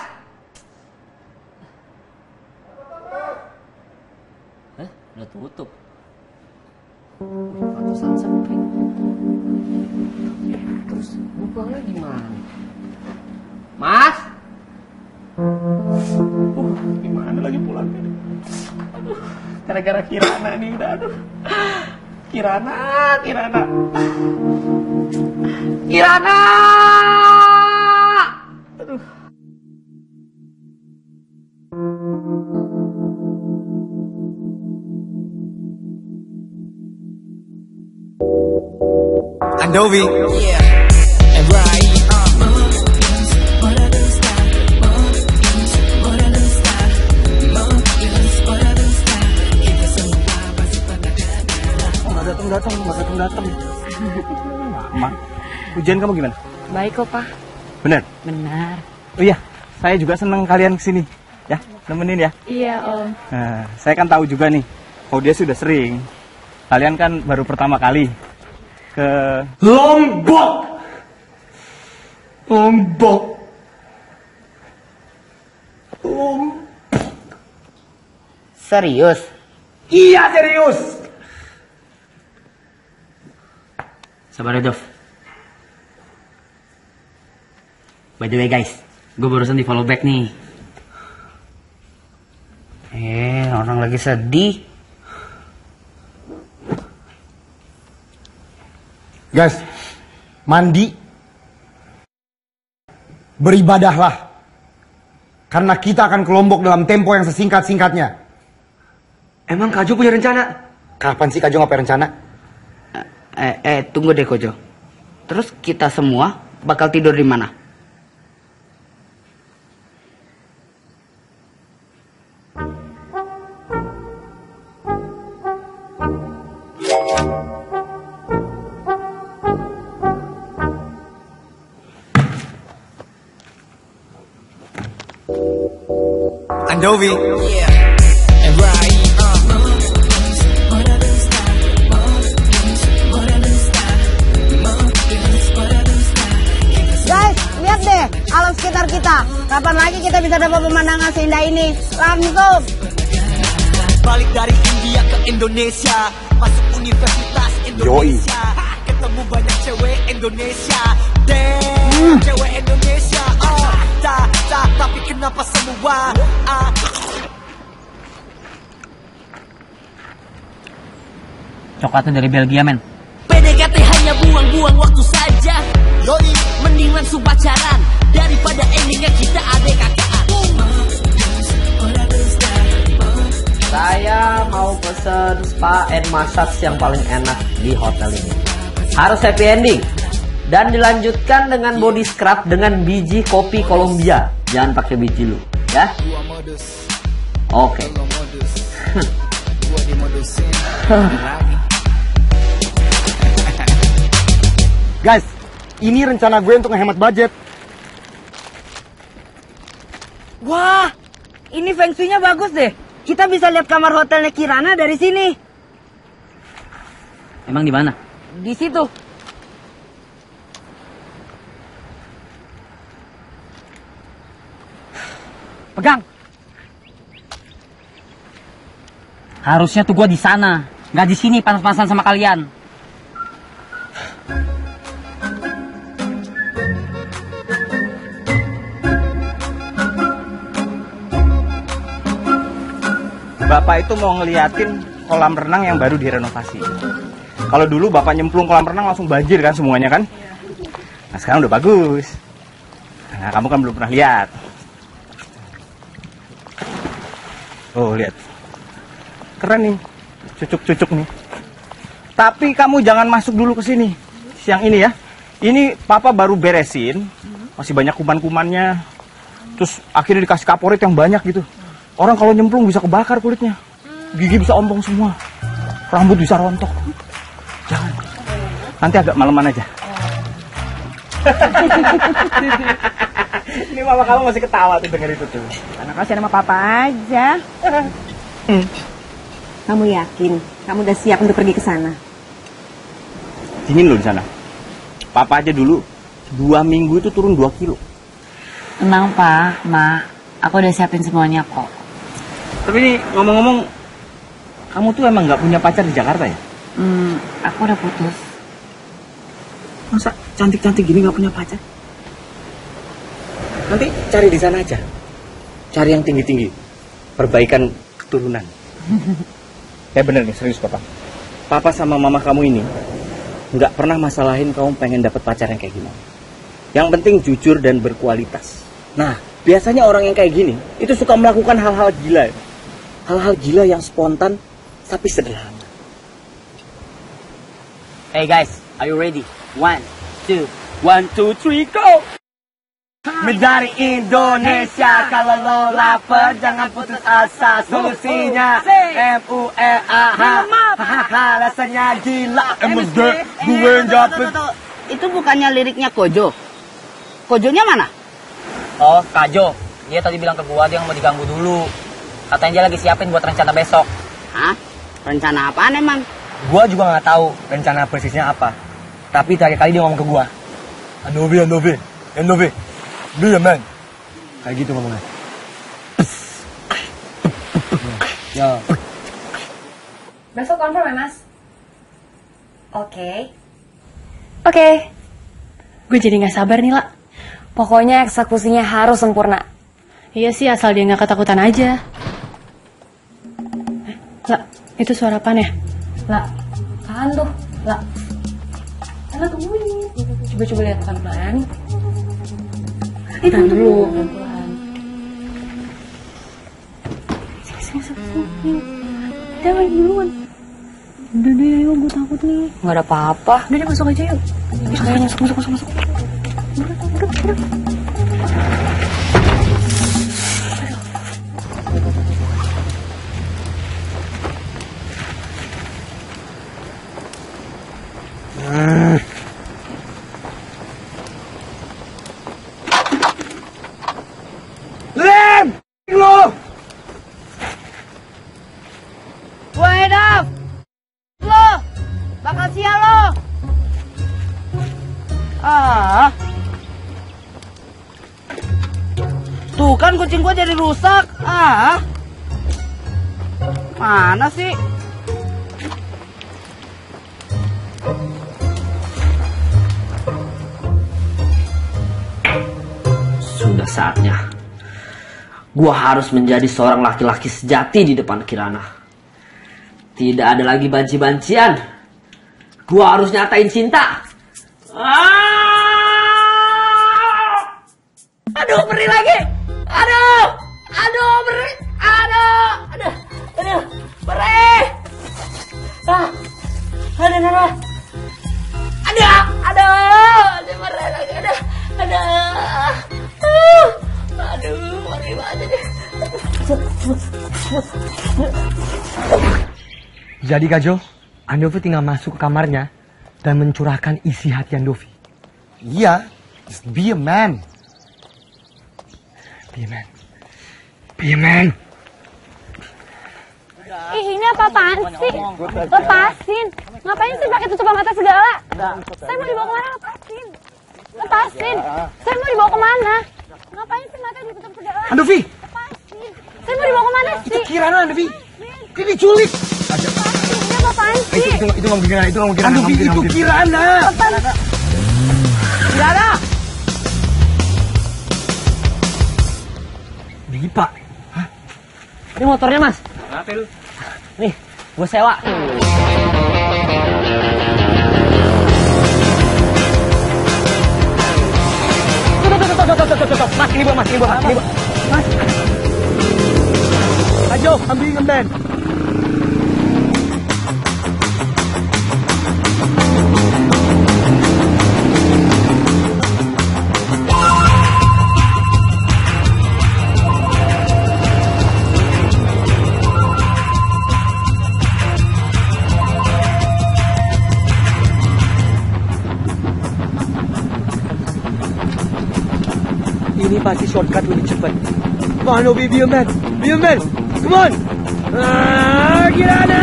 Eh, udah tutup. Ratusan sepi. Terus bukanya gimana? Mas. Uh, gimana lagi pulangnya? Aduh, gara-gara Kirana nih udah aduh. Kirana, Kirana. Kirana. Aduh. Andovi. Yeah. And right. Datang datang, datang datang. Ma, ujian kamu gimana? Baik kok, Pak. Benar? Benar. Oh iya, saya juga senang kalian kesini. Ya, nemenin ya. Iya, Om. Nah, saya kan tahu juga nih, kalau dia sudah sering. Kalian kan baru pertama kali ke Lombok. Lombok. Lombok. Serius? Iya, serius. Sabar ya, Dov. By the way guys, gue barusan di follow back nih. Eh, orang lagi sedih. Guys, mandi, beribadahlah. Karena kita akan ke Lombok dalam tempo yang sesingkat-singkatnya. Emang Kajo punya rencana? Kapan sih Kajo ngapain rencana? Eh, eh, tunggu deh Kojo. Terus kita semua bakal tidur di mana? Andovi. Yeah. And right. Guys, lihat deh alam sekitar kita. Kapan lagi kita bisa dapat pemandangan seindah ini? Langsung. Balik dari India ke Indonesia, masuk universitas Indonesia. Ketemu banyak cewek Indonesia. Damn, hmm. cewek Indonesia. Oh, tak, tak, tapi kenapa semua? Ah. Coklatnya dari Belgia, men. P D K T hanya buang-buang waktu saja. Yoi, mending langsung pacaran daripada endingnya kita adek-adekan. Saya mau pesen spa and massage yang paling enak di hotel ini. Harus happy ending. Dan dilanjutkan dengan body scrub dengan biji kopi Colombia. Jangan pakai biji lu, ya. Oke. Okay. Guys, ini rencana gue untuk ngehemat budget. Wah, ini feng shui-nya bagus deh. Kita bisa lihat kamar hotelnya Kirana dari sini. Emang di mana? Di situ. Pegang. Harusnya tuh gua di sana, nggak di sini panas-panasan sama kalian. Bapak itu mau ngeliatin kolam renang yang baru direnovasi. Kalau dulu Bapak nyemplung kolam renang langsung banjir kan semuanya kan? Nah sekarang udah bagus. Nah kamu kan belum pernah lihat. Oh lihat, keren nih, cucuk-cucuk nih. Tapi kamu jangan masuk dulu ke sini siang ini ya. Ini Papa baru beresin, masih banyak kuman-kumannya. Terus akhirnya dikasih kaporit yang banyak gitu. Orang kalau nyemplung bisa kebakar kulitnya, gigi bisa ompong semua, rambut bisa rontok. Jangan, nanti agak malaman aja. Ini mama kamu masih ketawa tuh denger itu tuh. Karena kasihan sama papa aja. Hmm. Kamu yakin? Kamu udah siap untuk pergi ke sana? Dingin loh di sana. Papa aja dulu dua minggu itu turun dua kilo. Tenang Pak, Ma, aku udah siapin semuanya kok. Tapi ini ngomong-ngomong, kamu tuh emang nggak punya pacar di Jakarta ya? Hmm, aku udah putus. Masa cantik-cantik gini nggak punya pacar? Nanti cari di sana aja. Cari yang tinggi-tinggi. Perbaikan keturunan. Ya bener nih, serius Papa. Papa sama mama kamu ini nggak pernah masalahin kamu pengen dapet pacar yang kayak gimana. Yang penting jujur dan berkualitas. Nah, biasanya orang yang kayak gini itu suka melakukan hal-hal gila. Hal-hal gila yang spontan tapi sederhana. Hey guys, are you ready? One, two, one, two, three, go! Dari Indonesia, kalau lo lapar jangan putus asa. Solusinya M U E A H. Hahaha, rasanya gila. M S D, gue dapet. Itu bukannya liriknya Kojo? Kojonya mana? Oh, Kajo. Dia tadi bilang ke gua dia mau diganggu dulu. Katanya dia lagi siapin buat rencana besok. Hah? Rencana apaan emang? Gua juga nggak tahu rencana persisnya apa. Tapi tadi kali dia ngomong ke gua. Anovi, Anovi, Anovi. Dia man. Kayak gitu ngomongnya. Ya. Besok confirm ya, Mas? Oke. Oke. Gue jadi gak sabar nih, La. Pokoknya eksekusinya harus sempurna. Iya sih, asal dia gak ketakutan aja. Eh, La, itu suara apaan ya? La, apaan tuh? La. La, tungguin. Coba-coba lihat pelan-pelan. Tahan dulu, pelan-pelan. Sini, sini, sini. Dia lagi duluan. Udah deh, ayo, gue takut nih. Nggak ada apa-apa. Udah deh, masuk aja yuk. Masuk aja, masuk, masuk, masuk, masuk. Udah, udah, udah. Lem! Lo! Woi, Dav! Lo! Bakal sial lo! Ah. Tuh kan kucing gua jadi rusak. Ah. Mana sih? Sudah saatnya. Gua harus menjadi seorang laki-laki sejati di depan Kirana. Tidak ada lagi banci-bancian. Gua harus nyatain cinta. Ah! Aduh, perih lagi. Aduh. Aduh, perih. Aduh. Aduh. Aduh, perih. Ah. Aduh, aduh. Aduh. Aduh. Aduh, perih lagi. Aduh. Aduh. Uh. Aduh, perih banget. Jadi Kajo, Andovi tinggal masuk ke kamarnya dan mencurahkan isi hati Andovi. Iya, just be a man. Be a man. Be a man. Ih, ini apa-apaan sih? Lepasin. Ngapain sih pakai tutup mata segala? Saya mau dibawa kemana? Lepasin. Lepasin. Saya mau dibawa kemana? Ngapain sih mata ditutup segala? Andovi! Lepasin. Saya mau dibawa kemana sih? Itu Kirana, Andovi. Dia diculik. Ini apa-apaan sih? Itu itu nggak mungkin, itu nggak mungkin. Andovi, itu Kirana. Kirana. Dipa. Hah? Ini motornya, Mas. Kenapa lu? Nih, gue sewa. Tuh, tuh, tuh, tuh, tuh, tuh, tuh, tuh. Mas, ini buat mas, ini buat mas, ini buat. Mas. Ayo, ambilin ngemben. Ini pasti shortcut lebih cepat. Come on, Obi, be a man. Be a man. Come on. Ah, Kirana!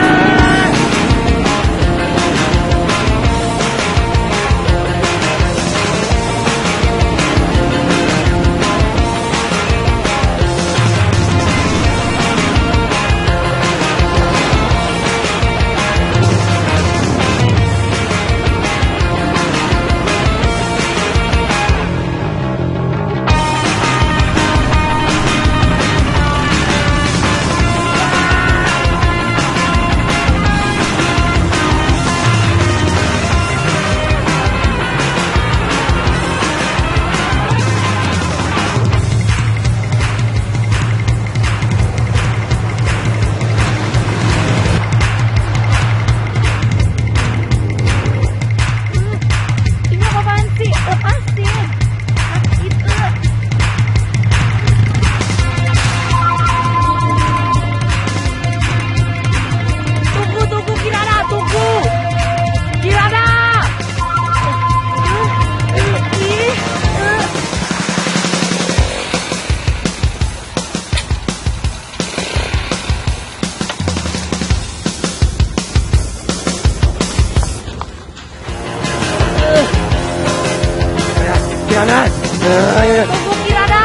Kirana! Tunggu Kirana!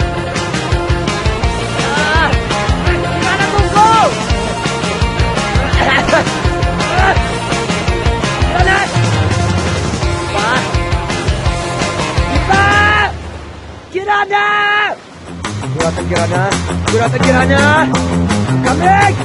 Ah, Kirana tunggu! Kirana! Wah! Kita! Kirana! Kuratan Kirana! Kuratan Kirana! Coming!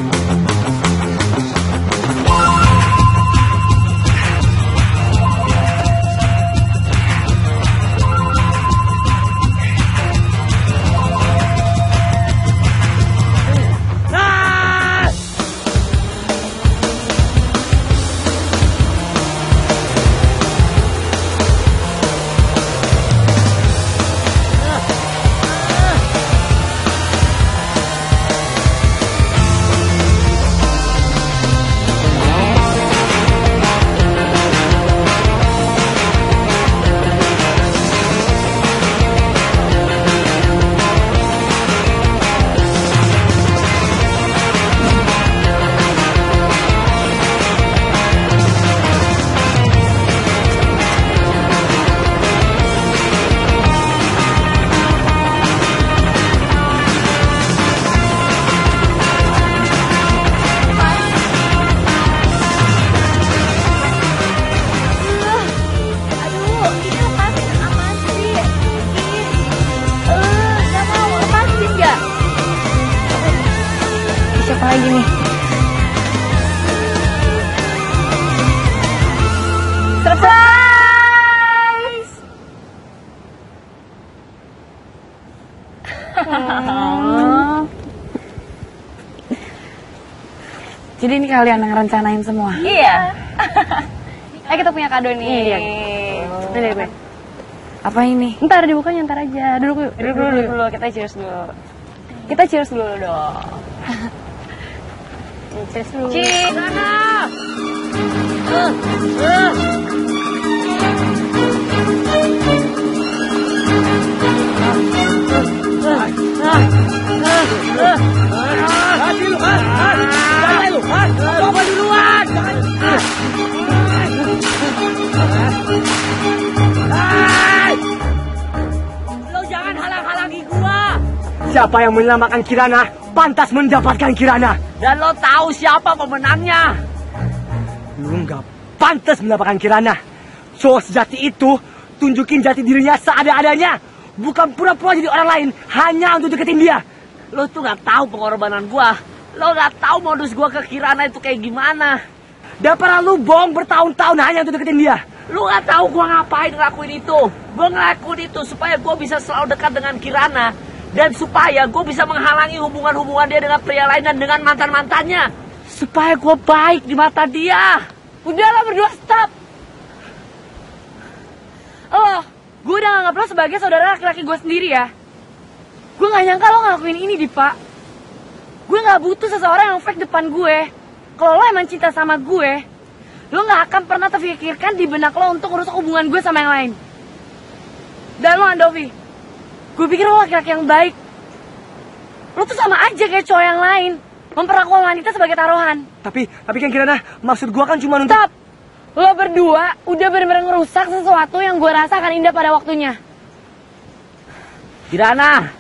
lagi nih. Surprise! Hmm. Jadi ini kalian yang rencanain semua? Iya. Eh kita punya kado nih. Iya. Ini dari gue. Apa ini? Ntar dibukanya ntar aja. Duduk dulu. Duduk dulu, dulu. Kita cheers dulu. Kita cheers dulu dong. Cheers dulu. Cheers. Sana. Uh, uh. Hati lu, ha? Santai lu, ha? Coba duluan. Lo jangan halang-halangi gua. Siapa yang menyelamatkan Kirana, pantas mendapatkan Kirana. Dan lo tahu siapa pemenangnya? Lu nggak pantas mendapatkan Kirana. So sejati itu, tunjukin jati dirinya seada-adanya. Bukan pura-pura jadi orang lain hanya untuk deketin dia. Lo tuh gak tahu pengorbanan gua. Lo gak tahu modus gua ke Kirana itu kayak gimana. Daripada lu bohong bertahun-tahun hanya untuk deketin dia. Lu gak tahu gua ngapain ngelakuin itu. Gua ngelakuin itu supaya gua bisa selalu dekat dengan Kirana. Dan supaya gua bisa menghalangi hubungan-hubungan dia dengan pria lain dan dengan mantan-mantannya. Supaya gua baik di mata dia. Udahlah berdua, stop. Oh, gue udah nganggap lo sebagai saudara laki-laki gue sendiri ya. Gue gak nyangka lo ngelakuin ini, Dipa. Gue gak butuh seseorang yang fake depan gue. Kalau lo emang cinta sama gue, lo gak akan pernah terpikirkan di benak lo untuk merusak hubungan gue sama yang lain. Dan lo, Andovi, Gue pikir lo laki-laki yang baik. Lo tuh sama aja kayak cowok yang lain, memperlakukan wanita sebagai taruhan. Tapi, tapi kan Kirana, maksud gue kan cuma untuk... Stop! Lo berdua udah bener-bener ngerusak sesuatu yang gue rasa akan indah pada waktunya. Kirana!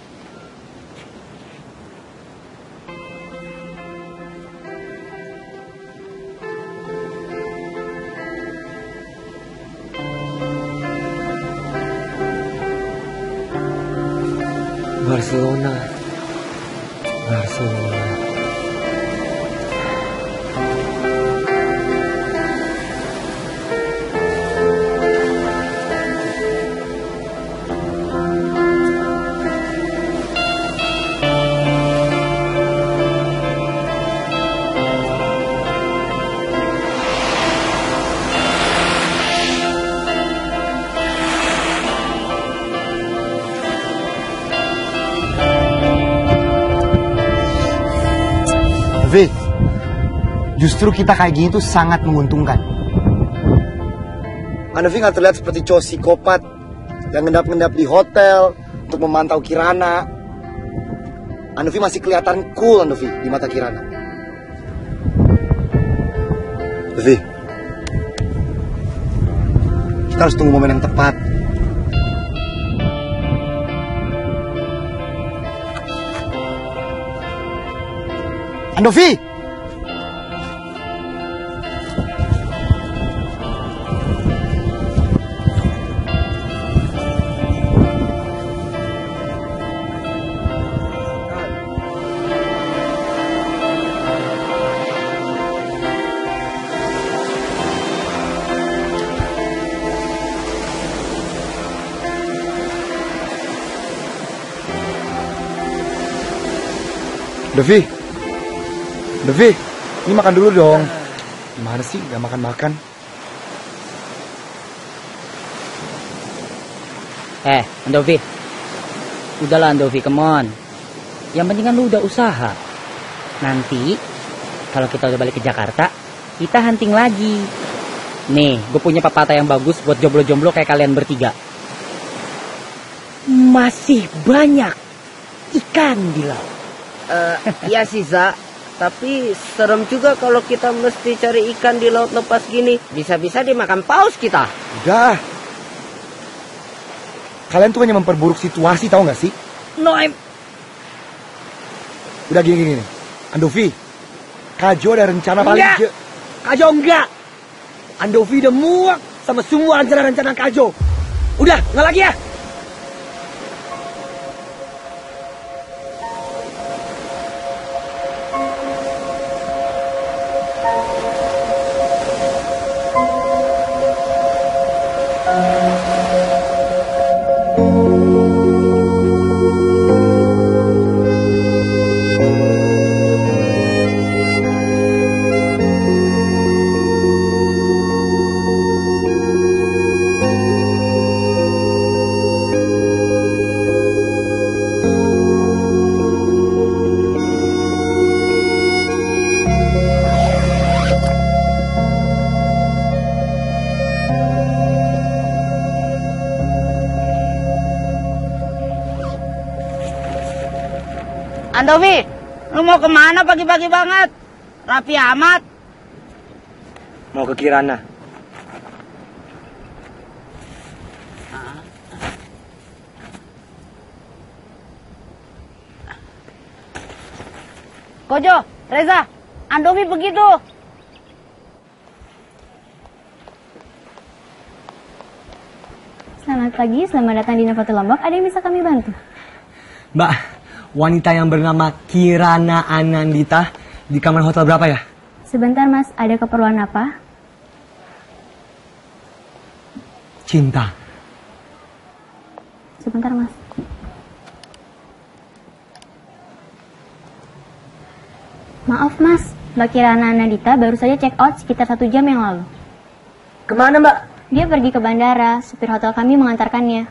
Barcelona. Barcelona. V, justru kita kayak gini tuh sangat menguntungkan. Anovi nggak terlihat seperti cowok psikopat yang ngendap-ngendap di hotel untuk memantau Kirana. Anovi masih kelihatan cool, Anovi, di mata Kirana. V, kita harus tunggu momen yang tepat. Andovi! Devi, Devi, ini makan dulu dong. Gimana sih, gak makan-makan? Eh, Andovi. Udahlah Andovi, come on. Yang penting kan lu udah usaha. Nanti, kalau kita udah balik ke Jakarta, kita hunting lagi. Nih, gue punya pepatah yang bagus buat jomblo-jomblo kayak kalian bertiga. Masih banyak ikan di laut. Uh, iya sih, Za. Tapi serem juga kalau kita mesti cari ikan di laut lepas gini. Bisa-bisa dimakan paus kita. Udah. Kalian tuh hanya memperburuk situasi, tahu nggak sih? No, I'm... Udah gini-gini. Andovi, Kajo ada rencana paling... Enggak. Kajo enggak. Andovi udah muak sama semua rencana-rencana Kajo. Udah, nggak lagi ya? Andovi, lu mau kemana pagi-pagi banget? Rapi amat. Mau ke Kirana. Kojo, Reza, Andovi begitu. Selamat pagi, selamat datang di Novotel Lombok. Ada yang bisa kami bantu? Mbak, wanita yang bernama Kirana Anandita di kamar hotel berapa ya? Sebentar mas, ada keperluan apa? Cinta. Sebentar mas. Maaf mas, Mbak Kirana Anandita baru saja check out sekitar satu jam yang lalu. Kemana mbak? Dia pergi ke bandara, supir hotel kami mengantarkannya.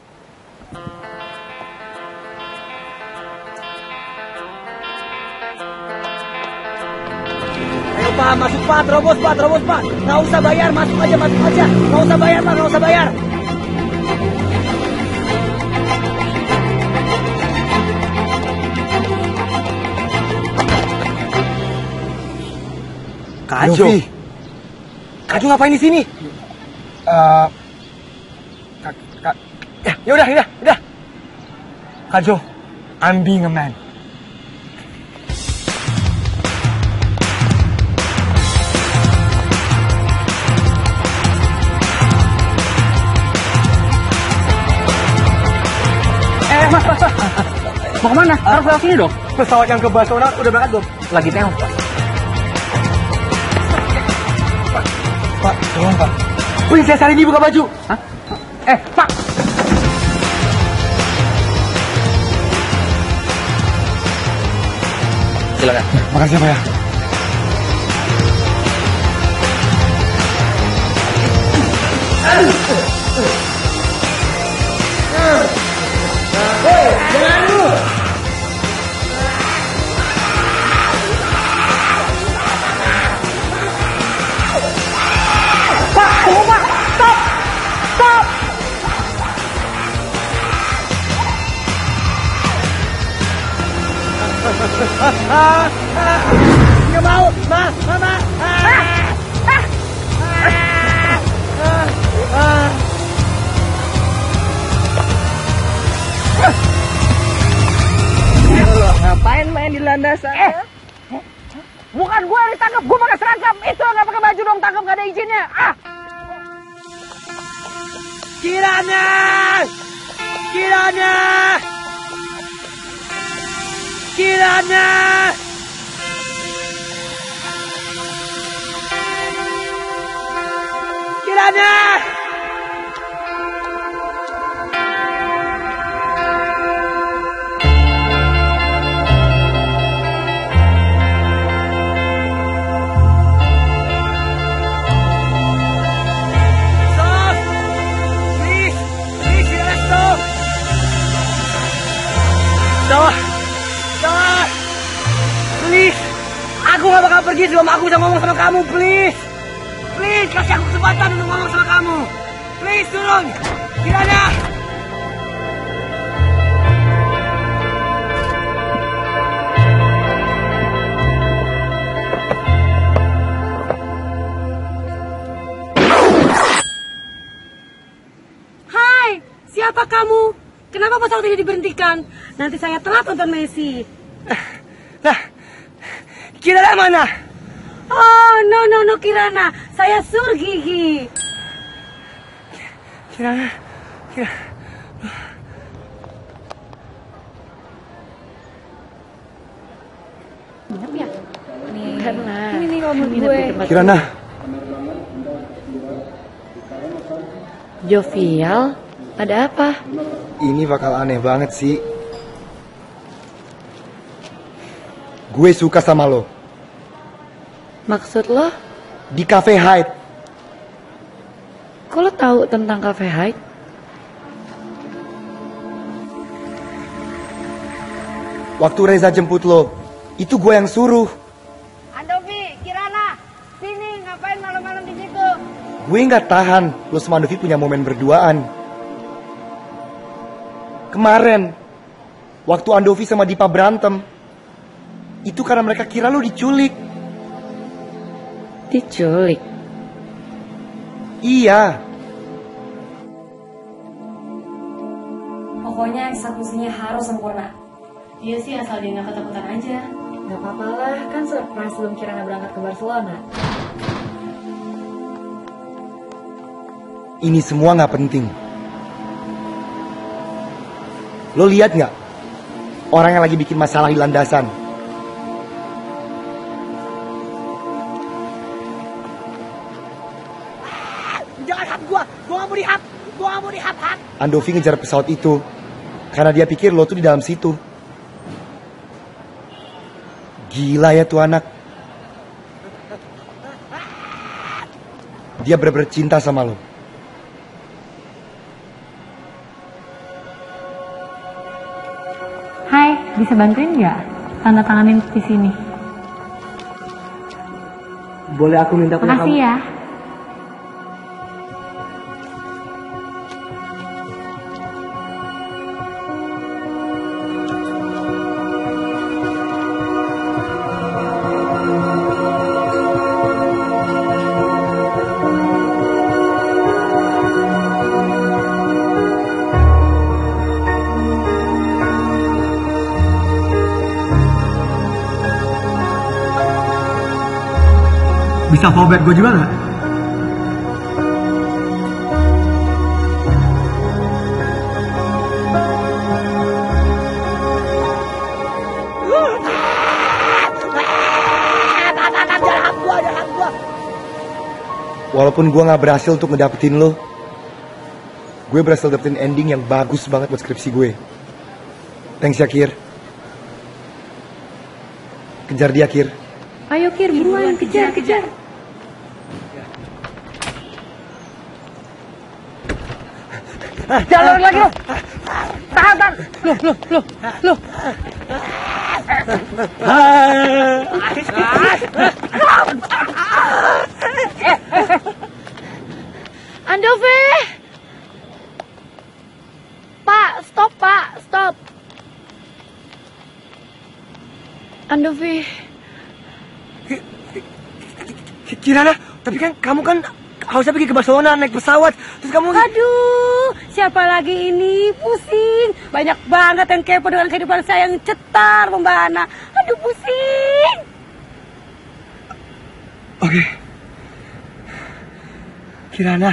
Ayo pak, masuk pak, terobos pak, terobos pak. Nggak usah bayar, masuk aja, masuk aja. Nggak usah bayar pak, nggak usah bayar. Kak Jo. Yofi. Kak Jo ngapain di sini? Eh, kak, kak, ya, ya udah, udah, udah. Kak Jo, I'm being a man. Eh, mas, mas, mas. Mau kemana? Harus lewat sini dong. Pesawat yang ke Barcelona udah berangkat belum? Lagi tengok, Pak. Pak, tolong Pak. Princess hari ini buka baju. Hah? Eh, Pak. Silakan. Makasih ya Pak ya. Hei, jangan lu. Pak, tunggu Pak. Stop. Stop. Nggak mau, Ma, Mama. Ngapain main di landasan? Eh, bukan gue yang ditangkap, gue pakai seragam. Itu nggak pakai baju dong, tangkap nggak ada izinnya. Ah! Kirana! Kirana! Kirana! Kirana! Stop! Please! Please, Kirana, stop! Stop! Stop! Please! Aku gak bakal pergi sebelum aku bisa ngomong sama kamu, please! Please, kasih aku kesempatan untuk ngomong sama kamu! Please, turun! Kirana! Hai, siapa kamu? Kenapa pesawat ini diberhentikan? Nanti saya telat nonton Messi. Nah, Kirana mana? Oh, no, no, no, Kirana. Saya Surgigi. Kirana, Kirana. Nginep ya? Nih, ini nih kalau menurut gue. Kirana. Jovial, ada apa? Ini bakal aneh banget sih. Gue suka sama lo. Maksud lo? Di Cafe Hyde. Kok lo tahu tentang Cafe Hyde? Waktu Reza jemput lo, itu gue yang suruh. Andovi, Kirana, sini ngapain malam-malam di situ? Gue nggak tahan, lo sama Andovi punya momen berduaan. Kemarin, waktu Andovi sama Dipa berantem, itu karena mereka kira lo diculik. Diculik? Iya. Pokoknya eksekusinya harus sempurna. Iya sih, asal dia nggak ketakutan aja. Gak apa-apa lah, kan surprise sebelum Kirana berangkat ke Barcelona. Ini semua nggak penting. Lo lihat nggak orang yang lagi bikin masalah di landasan? Jangan hap gua, gua gak mau dihap, gua gak mau dihap-hap. Andovi ngejar pesawat itu karena dia pikir lo tuh di dalam situ. Gila ya tuh anak. Dia bener-bener cinta sama lo. Hai, bisa bantuin nggak? Tanda tanganin di sini. Boleh aku minta punya Makasih kamu? ya. Bisa fallback gue juga nggak? Walaupun gue nggak berhasil untuk ngedapetin lo, gue berhasil dapetin ending yang bagus banget buat skripsi gue. Thanks ya, Kir. Kejar dia, Kir. Ayo Kir, buruan, kejar, kejar. Jalan lagi lo. Tahan, tahan. Loh, loh, loh, loh. Andovi! Pak, stop Pak, stop. Andovi. Kirana, tapi kan kamu kan harusnya pergi ke Barcelona naik pesawat. Terus kamu... Aduh, siapa lagi ini? Pusing. Banyak banget yang kepo dengan kehidupan saya yang cetar, membahana. Aduh, pusing. Oke. Kirana.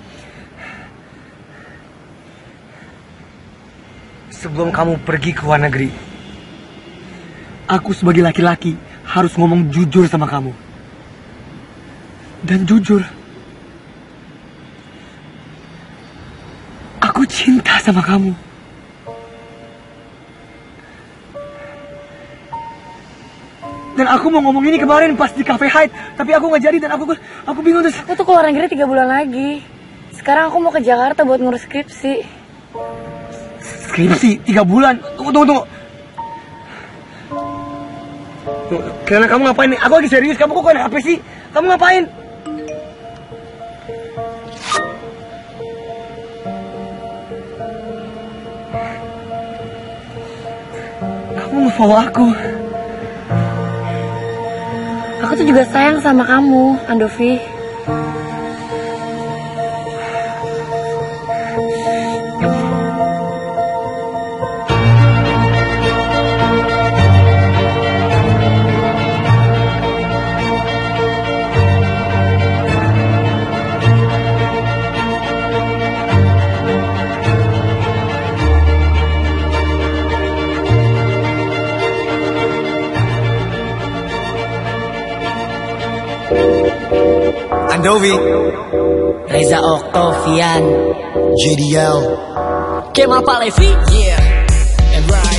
Sebelum kamu pergi ke luar negeri, aku sebagai laki-laki harus ngomong jujur sama kamu. Dan jujur, aku cinta sama kamu. Dan aku mau ngomong ini kemarin pas di Cafe Hyde, tapi aku nggak jadi dan aku aku bingung terus. Aku tuh keluar negeri tiga bulan lagi. Sekarang aku mau ke Jakarta buat ngurus skripsi. Skripsi tiga bulan? Tunggu tunggu tunggu. Karena kamu ngapain nih? Aku lagi serius. Kamu kok kenapa sih? Kamu ngapain? Kamu nge-follow aku. Aku tuh juga sayang sama kamu, Andovi. Andovi, Reza Octavian, J D L, Kemal Palevi, yeah, and right.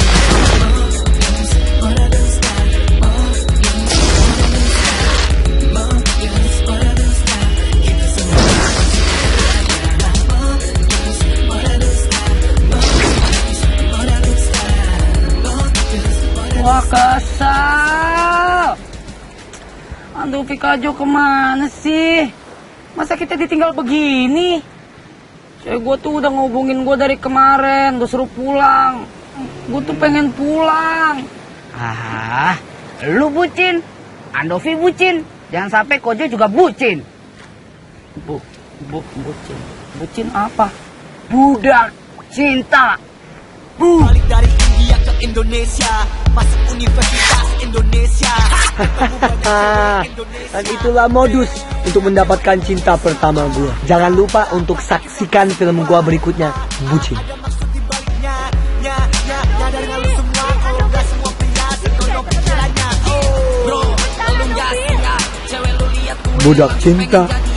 Wah, kesal. Andovi Kajo kemana sih? Masa kita ditinggal begini? Cewek gue tuh udah ngubungin gue dari kemarin, udah suruh pulang. Gue tuh pengen pulang. Ah, lu bucin, Andovi bucin. Jangan sampai Kojo juga bucin. Bu, bu, bucin. Bucin apa? Budak cinta. Bu. Balik dari India ke Indonesia, masuk Universitas Indonesia. Dan itulah modus untuk mendapatkan cinta pertama gue. Jangan lupa untuk saksikan film gue berikutnya, Bucin. Budak cinta.